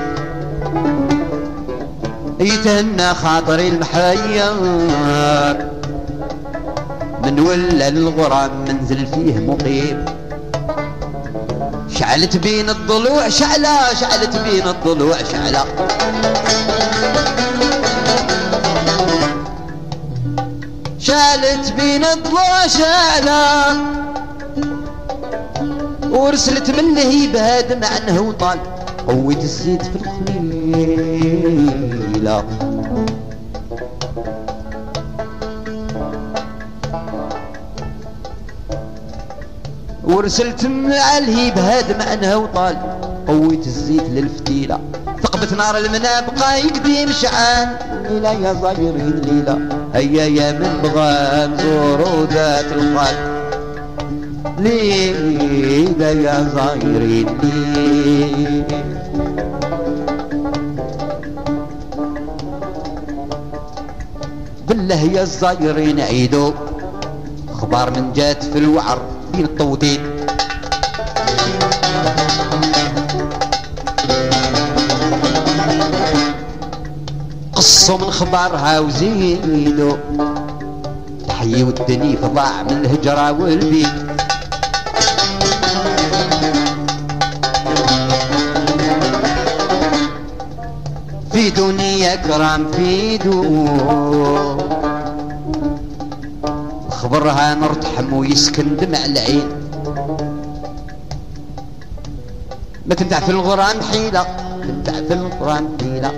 يتهنى خاطري المحير من ولا للغرام منزل فيه مقيم. شعلت بين الضلوع شعلة، شعلت بين الضلوع شعلة، شعلت بين الضلوع شعلة، ورسلت من لهيبها دمع عنه وطال، قويت الزيت في الخليلة. ورسلت مع الهيب هادم عنها وطال، قويت الزيت للفتيلة. ثقبت نار المنى بقى يقديم شعان، ليلة يا صايرين ليلة، هيا يا من بغى نزور ذات الخال، ليلة يا صايرين ليلة. بالله يا الصايرين عيدو اخبار من جات في الوعر بين الطوطين. قصوا من خبارها وزيدوا، تحيي والدني فضاع من الهجرة والبيت. فيدوني يا كرام فيدو، خبرها نرتحم ويسكن دمع العين. ما تنفع في الغرام حيلة، تنفع في الغرام حيلة،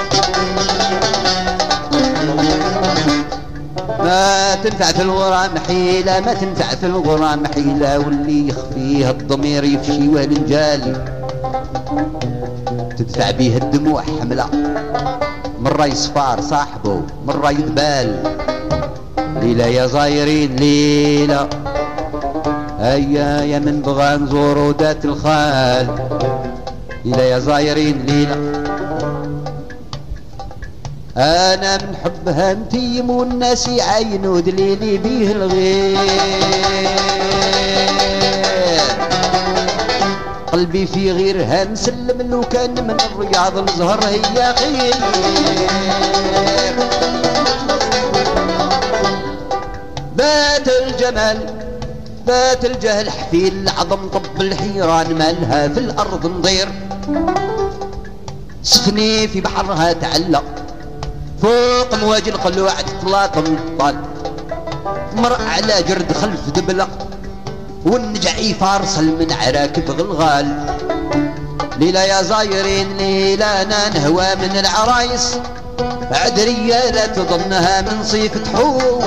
ما تنفع في الغرام حيلة، ما تنفع في الغرام حيلة. واللي يخفيها الضمير يفشي والنجال، تدفع بيه الدموع حملة. مرة يصفار صاحبه مرة يذبال، ليلة يا زايرين ليلة، هيا يا من بغى نزورو ذات الخال، ليلة يا زايرين ليلة. انا من حبها نتيم والناس يعاينوا دليلي بيه الغير، قلبي في غيرها مسلم لو كان من الرياض الزهر هي خير. بات الجمال بات الجهل حفيل العظم، طب الحيران مالها في الارض نضير. سفني في بحرها تعلق فوق مواج القلوع تتلاطم الطال، مرء على جرد خلف دبلق والنجعي فارسل من عراكب غلغال. ليلة يا زايرين ليلة انا نهوى من العرايس، عدرية لا تظنها من صيف تحور.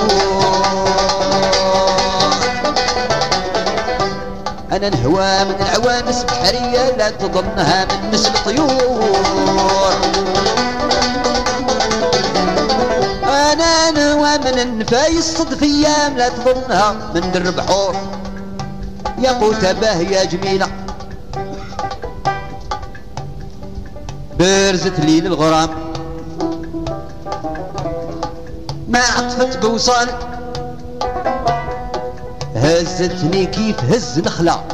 انا نهوى من العوانس بحرية لا تظنها من مثل طيور. انا نهوى من النفايس صدفية لا تظنها من در بحور. يا قوتبه يا جميلة برزت لي للغرام، ما عطفت بوصال، هزتني كيف هز نخلة.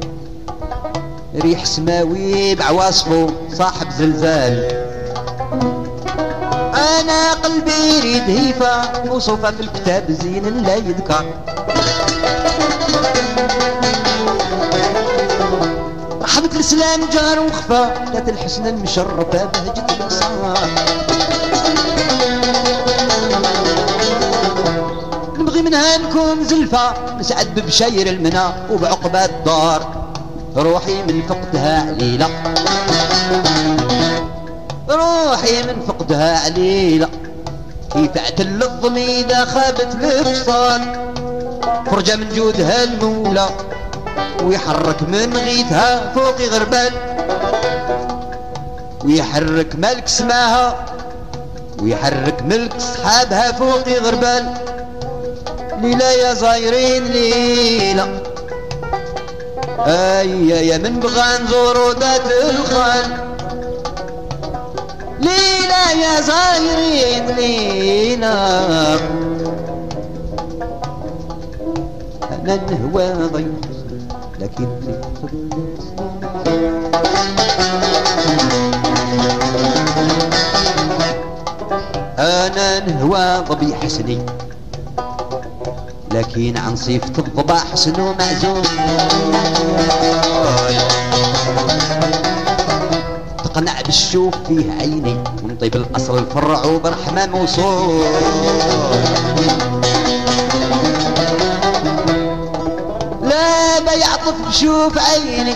ريح سماوي بعواصفه صاحب زلزال. انا قلبي يريد هيفا موصوفة في الكتاب زين لا يذكر. رحمة الاسلام جار وخفى، ذات الحسن المشرفة بهجة الانصار. نبغي منها نكون زلفة، نسعد ببشير المنى وبعقبة الدار. روحي من فقدها عليلة، روحي من فقدها عليلة. كيف اعتل الظمي اذا خابت الافصال، فرجة من جودها المولى ويحرك من غيثها فوق غربال. ويحرك ملك سماها ويحرك ملك صحابها فوق غربال. ليلة يا زايرين ليلة، هيا يا من بغى نزورو ذات الخال. ليلة يا زايرين ليلة، أنا نهوى ضيف لكن أنا نهوى ضبي حسني لكن عن صيفة الضباع حسن ومعزوم. تقنع بالشوف فيه عيني من طيب الأصل الفرع وبرحمة موصول. لا بيعطف بشوف عيني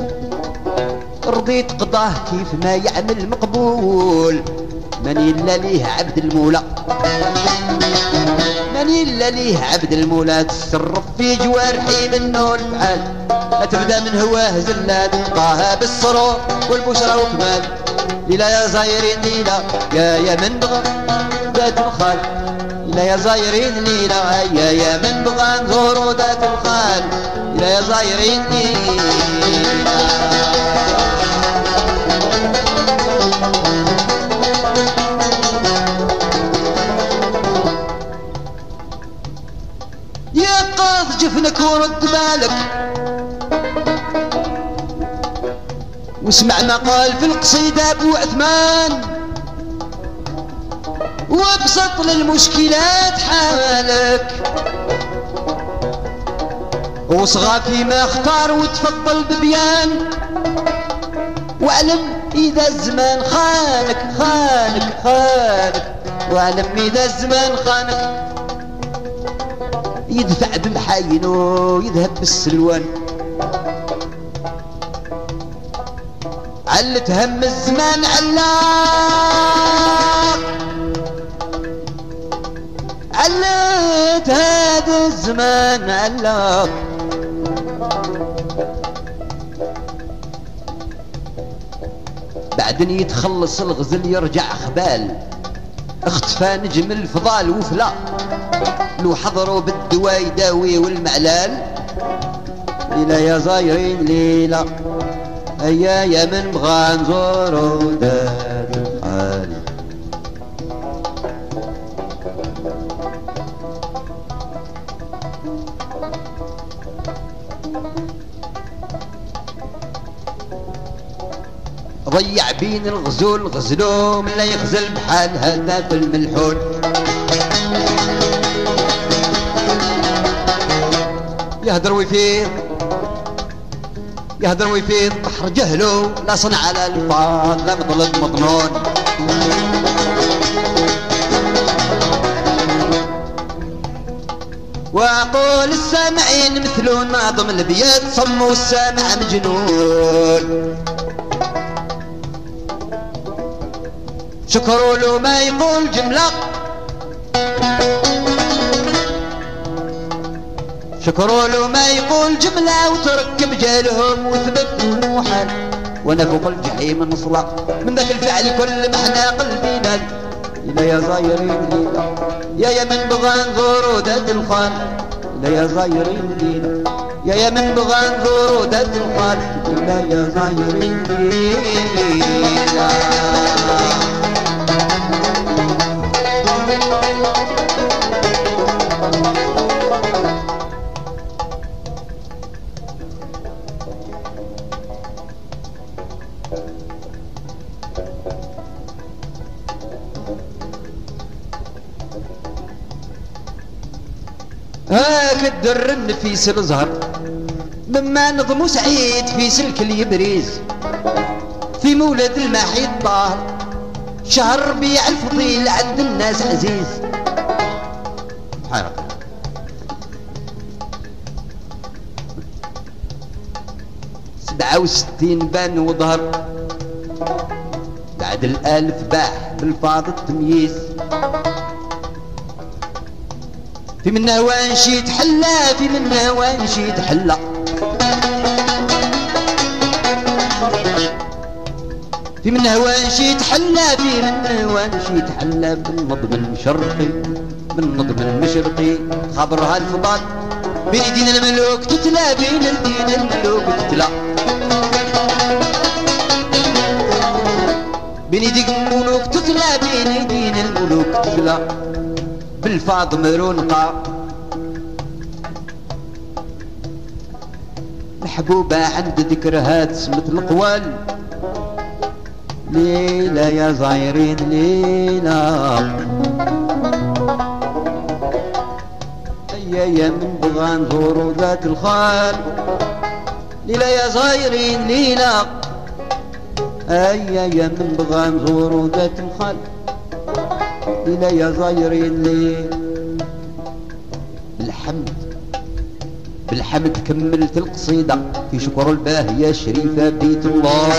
رضيت قضاه كيف ما يعمل مقبول. من إلا ليه عبد المولى، من إلا ليه عبد المولى تتصرف في جوارحي منه الفعال. لا تبدا من هواه زلات طه بالسرور والبشرى وكمال. ليلى يا زايرين ليلى يا من بغى ذات الخال. ليلى يا زايرين ليلى يا من بغى نزورو ذات الخال. ليلى يا زايرين ليلى يا قاض جفنك ورد بالك واسمع ما قال في القصيدة ابو عثمان. وابسط للمشكلات حالك وصغى فيما اختار وتفضل ببيان. واعلم اذا الزمان خانك خانك خانك. واعلم اذا الزمان خانك يدفع بمحاينه يذهب بالسلوان. علت هم الزمان علاق، علت هذا الزمان علاق. بعدين يتخلص الغزل يرجع خبال. اختفى نجم الفضال وفلا لو حضروا بالدواء يداوي والمعلال. ليلى يا زايرين ليلى يا من بغى نزورو ذات الحال. ضيع بين الغزول غزلو من لا يغزل بحال هذا في الملحون. يهدر ويفيض يهدر ويفيض بحر جهله لا صنع على الفاض لا مطلب مظنون. واقول السامعين مثلون ناظم البيت صموا السامع مجنون. شكروا له ما يقول جملة، شكروا له ما يقول جملة وترك مجالهم وثبت طموحا. وانا فوق الجحيم نصلى من ذاك الفعل كل ما احنا قلبي نال. ليلى يا زايرين ليلى يا من بغى نزورو ذات الخال. ليلى يا زايرين ليلى يا من بغى نزورو ذات الخال. ليلى يا زايرين ليلى هاك الدر النفيس الزهر مما نظم سعيد في سلك اليبريز. في مولد الماحي الطاهر شهر ربيع الفضيل عند الناس عزيز. حرق 67 بان وظهر بعد الالف باح بالفاض التمييز. في منها وانشي تحلى في منها وانشي تحلى. في منها وانشي تحلى في منها وانشي تحلى. بالنظم المشرقي بالنظم المشرقي خبرها الفضال. بين دين الملوك تتلى بين دين الملوك تتلى. بين دين الملوك تتلى بين دين الملوك تتلى. بالفاض مرونقة محبوبة عند ذكرها تسمت القوال. ليلى يا زايرين ليلى يا من بغى نزورو ذات الخال ليلة يا صايرين ليلة يا من بغى نزورو ذات الخال ليلة يا صايرين ليلة. بالحمد كملت القصيدة في شكر الباهية شريفة بيت الله.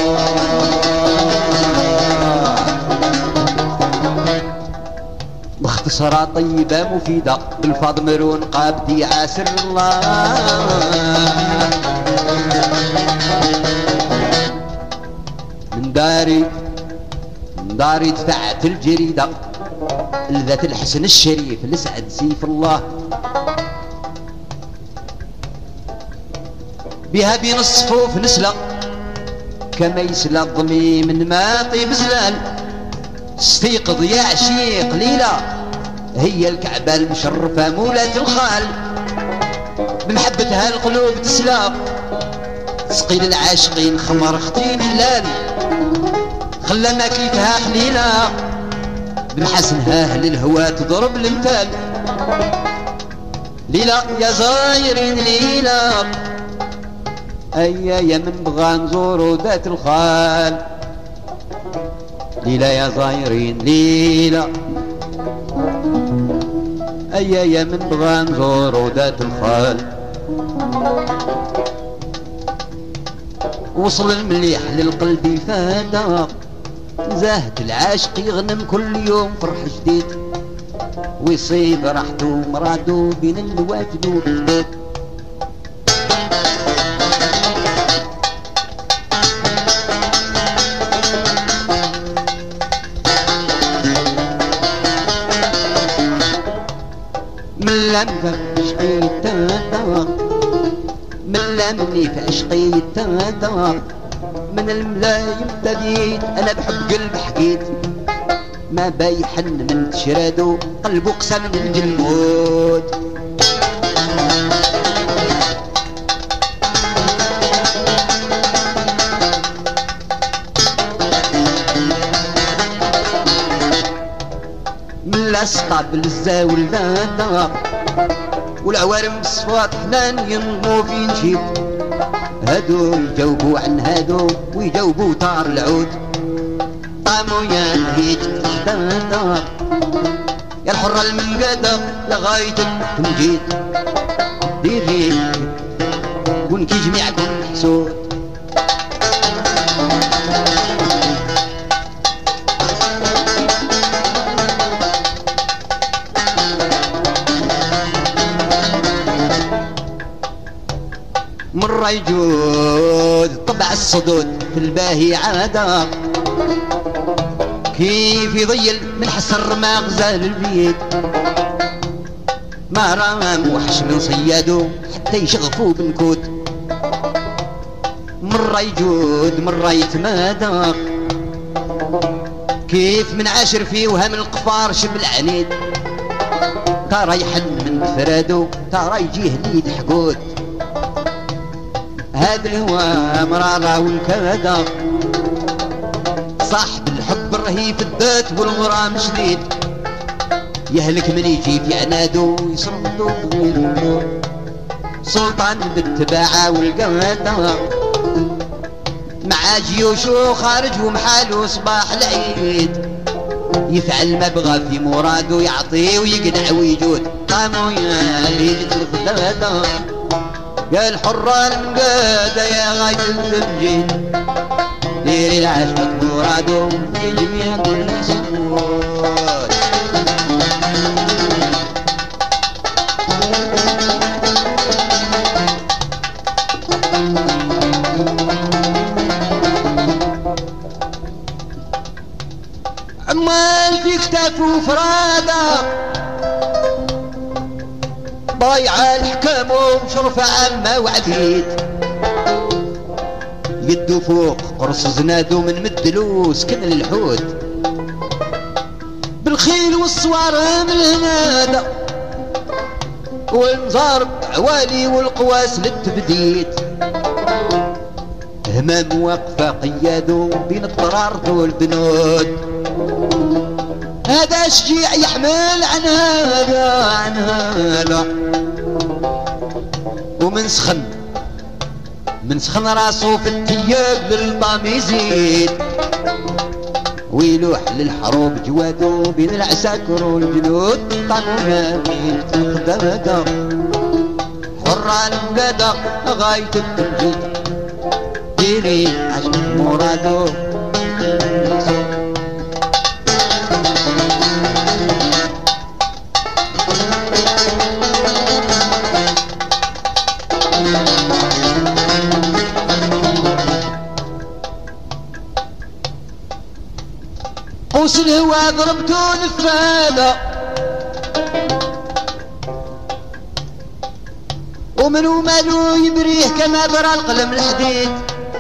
باختصارها طيبة مفيدة بالفاض مرون قابدي عاسر الله. من داري دفعت الجريدة لذات الحسن الشريف لسعد سيف الله. بها بين الصفوف نسلة كما يسلى الضميم ما طيب زلال. استيقظ يا عشيق ليلة هي الكعبة المشرفة مولاة الخال. بمحبتها القلوب تسلى تسقي للعاشقين خمر ختيم حلال. خلى ماكلتها خليلة بمحسنها أهل الهوى تضرب الامثال. ليلة يا زايرين ليلة يا من بغى نزورو ذات الخال ليلة يا زايرين ليلة يا من بغى نزورو ذات الخال. وصل المليح للقلب فادا زاهد العاشق يغنم كل يوم فرح جديد ويصيب راحته مرادو بين الواجد. مني في عشقي التهدى من الملايم ابتديت انا بحب قلب حكيت ما بايحن من تشرادو قلبه قسى من الجلمود. من الاسقى بالزاول ذا والعوارم بالصفات حنان ينمو في نشيد. هادو يجاوبوا عن هادو ويجاوبوا طار العود. طامو يا نهيج تحت الدار يا الحرة المنقادة لغاية التمجيد. ديري ونكي جميعكم حسود. مرة يجود طبع الصدود في الباهي عادة كيف يضيل من حسر ما غزال البيت. ما رام وحش من صيادو حتى يشغفوا بنكود. مرة يجود مرة يتمادى كيف من عاشر فيه وهم القفار شبل عنيد. ترى يحن من فرادو ترى يجيه ليد حقود. هذا الهوى مرارة والكادة صاحب الحب الرهيب الذات والغرام شديد. يهلك من يجي في عنادو يصرفلو بغير سلطان بالتباعة والقادة مع جيوشو خارج ومحالو صباح العيد. يفعل ما بغى في مرادو يعطيه ويقنع ويجود. قاموا يا ليلة الغدادة يا الحرة المقادة يا غاية التمجيد. ديري العشق مرادو في جميع كل سنوات. عمال في كتافه فرادة ضايع الحكام ومشرفة عامة وعديد. يدو فوق قرص زنادو من مدلو سكن الحود. بالخيل والصوار من الهنادة والمزار عوالي والقواس للتبديد. همام واقفة قيادو بين الضرار والبنود. هذا شجيع يحمل عن هذا ومن سخن من سخن راسو في التياب للطام يزيد ويلوح للحروب جوادو بين العساكر والجنود طامو يمين تقدمدا حرة المقادة غاية التنجيد ديري عشان مرادو قوس الهوى ضربتو نفاذة ومنو مالو يبريه كما برا القلم الحديد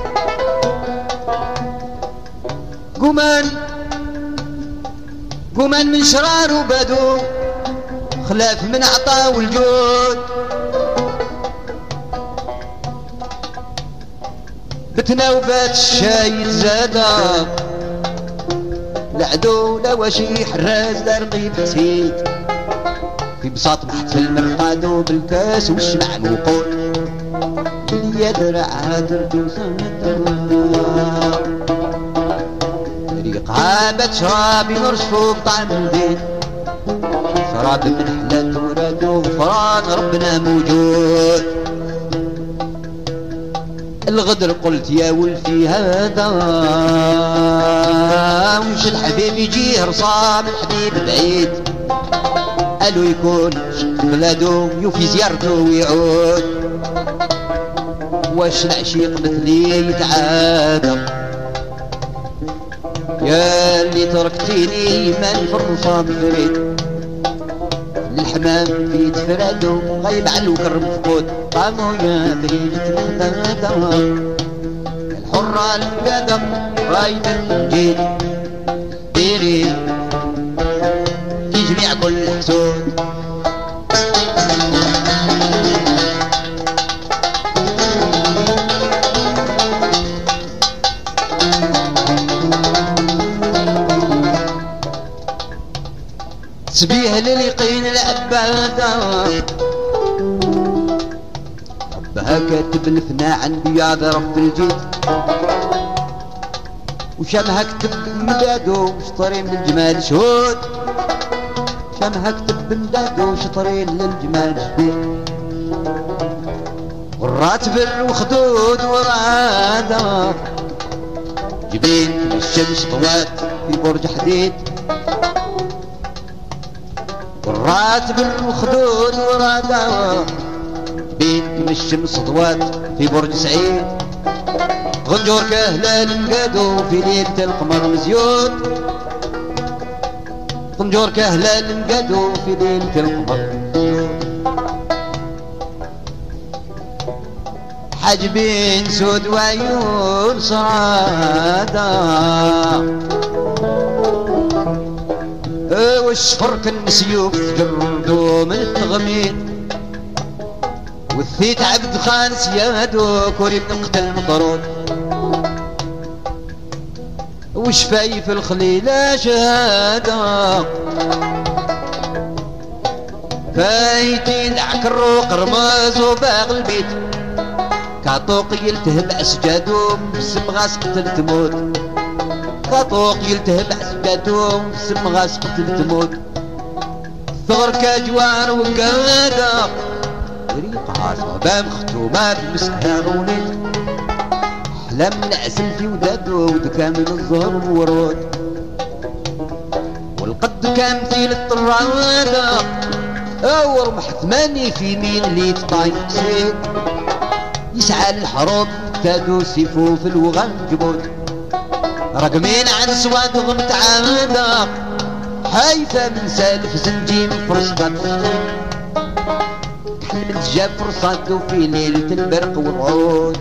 قمان من شرار وبدو خلاف من عطا والجود بتناوبات الشاي تزادا العدو لا وشي حراز لا رقيب حسيد في بساط محت في المرقادو بالكاس والشمع الوقود اللي يدرع هادردو ريق عابت شرابي نرشفو بطعم البيت شراب من حلال ورادو غفران ربنا موجود الغدر قلت يا ولفي هذا وش الحبيب يجيه رصام الحبيب بعيد قالوا يكون بلادو يوفي زيارته ويعود واش العشيق مثلي يتعادى يا اللي تركتيني من في الرصام فريد الحمام في تفرادو غايب على الوكر مفقود قاموا يا بريدة الخدادة الحرة القدم رايدة الجيل ديري يجمع كل حسود سبيه لليقين العبادة ربها كاتب الفناء عن بياض رب الجيد وشامها كتب مدادو وشطرين للجمال شهود شامها كتب مدادو وشطرين للجمال شهود غرات بر وخدود ورادة جبين الشمس طوات في برج حديد غرات بر وخدود ورادة بين الشمس ضوات في برج سعيد غنجور كهلال مقادو في ليلة القمر مزيود غنجور كهلال مقادو في ليلة القمر مزيود حاجبين سود وعيون صرادة والشفر كالسيوف جردو من التغميد والثيت عبد خان سيادو كوري بن قتل مطرود وشفايف الخليلة شهادة فايتين عكرو قرمز وباغ البيت كاطوق يلتهب اسجادو بسم غاس قتل تموت كاطوق يلتهب اسجادو بسم غاس قتل تموت ثغر كجوار وقادة ريق عصابة مختومة بمسكها ونيت أحلام العسل في ودادو ودكا من الزهر ورود والقد كان مثيل الطرادة أو رمح ثماني في مين اللي تطايق سيد يسعى الحروب تادو سيفو في الوغان جبود رقمين عن سواد غمت عادة حايفة من سالف زنجين فرصة من جاب فرصاته في ليلة البرق والعود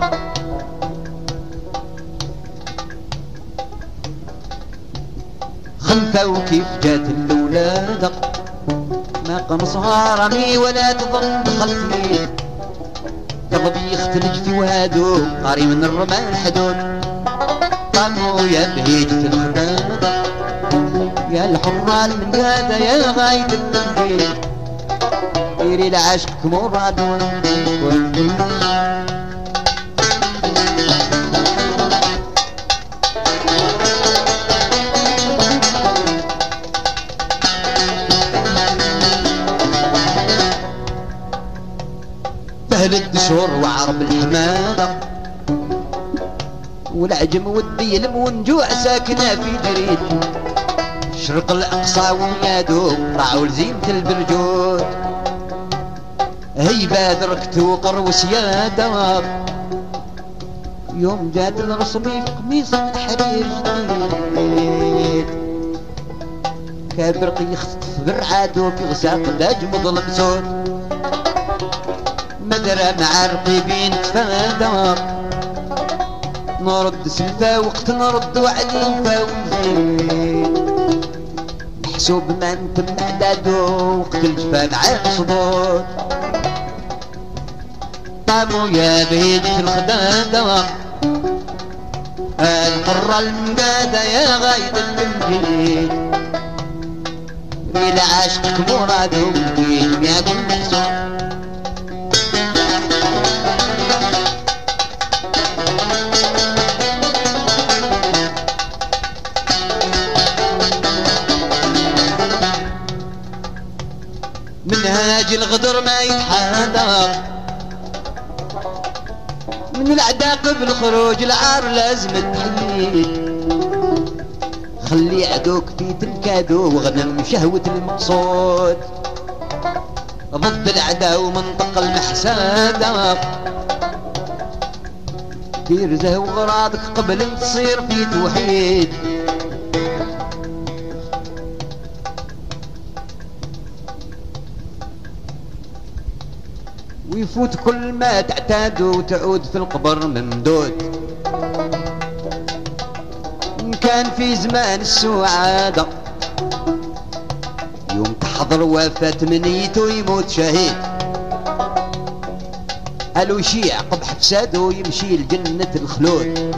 خنفة وكيف جات الولادة ما قمصها رمي ولا تظن خلفني قلبي يختلج في وادو قاري من الرمال حدود طمو يا بهيجة الخدادة يا الحرة المنقادة يا غاية التنقيد ديري لعشقك مراد أهل الدشور وعرب الحمادة والعجم والديلم ونجوع ساكنة في جريد شرق الأقصى ويادو طلعوا لزينة البرجود هيبة دركت وقر وسيادة يوم جاد الرسمي في قميص من حرير جديد كابرق يخطف بالعادو في غساق داج مظلم سود مدرى مع رقيبين تفادى نرد سلفا وقت نرد وعليفا ونزيد محسوب ما انت معدادو وقت الجفا مع الصدود طامو يا بيد في الخدادة القرى المقادة يا غايد المنجيد إلى عاشقك مرادو مجيد يا كل محسوب منهاج الغدر ما يتحدى من العدا قبل خروج العار لازم تحيد خلي عدوك في تنكادو وغنم شهوة المقصود ضد العدا ومنطق المحسادة دير زهو غراضك قبل تصير في توحيد ويفوت كل ما تعتاد وتعود في القبر ممدود إن كان في زمان السعادة يوم تحضر وفاة منيته يموت شهيد قالوا شيع قبح فساده يمشي لجنة الخلود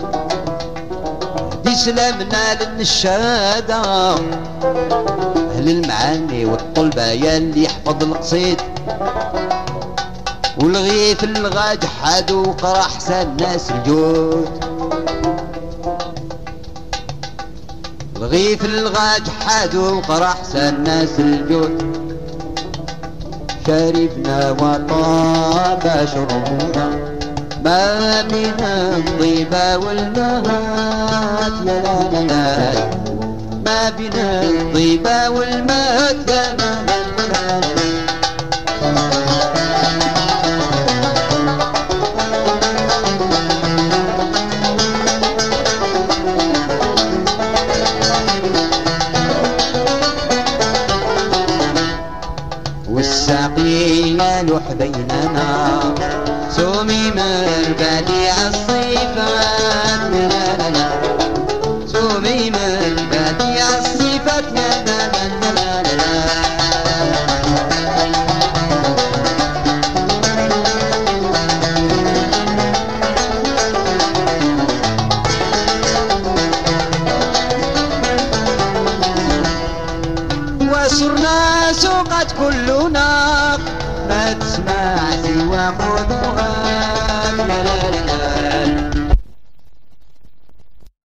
دي سلامنا للنشادة أهل المعاني والطلبة يا اللي يحفظ القصيد والغيث الغاج حادو وقرا حسن ناس الجود الغيث الغاج حادو وقرا حسن ناس الجود شربنا وطاب شربنا ما من الطيبة والمهات يا لا لا لا ما بنا الطيبة والمهات يا لا لا لا والساقي لوح بيننا سومي مربدي عالصيفات لا سومي مربدي عالصيفات لا لا لا لا وصرنا سوقت كلنا ما تسمع سوى خذ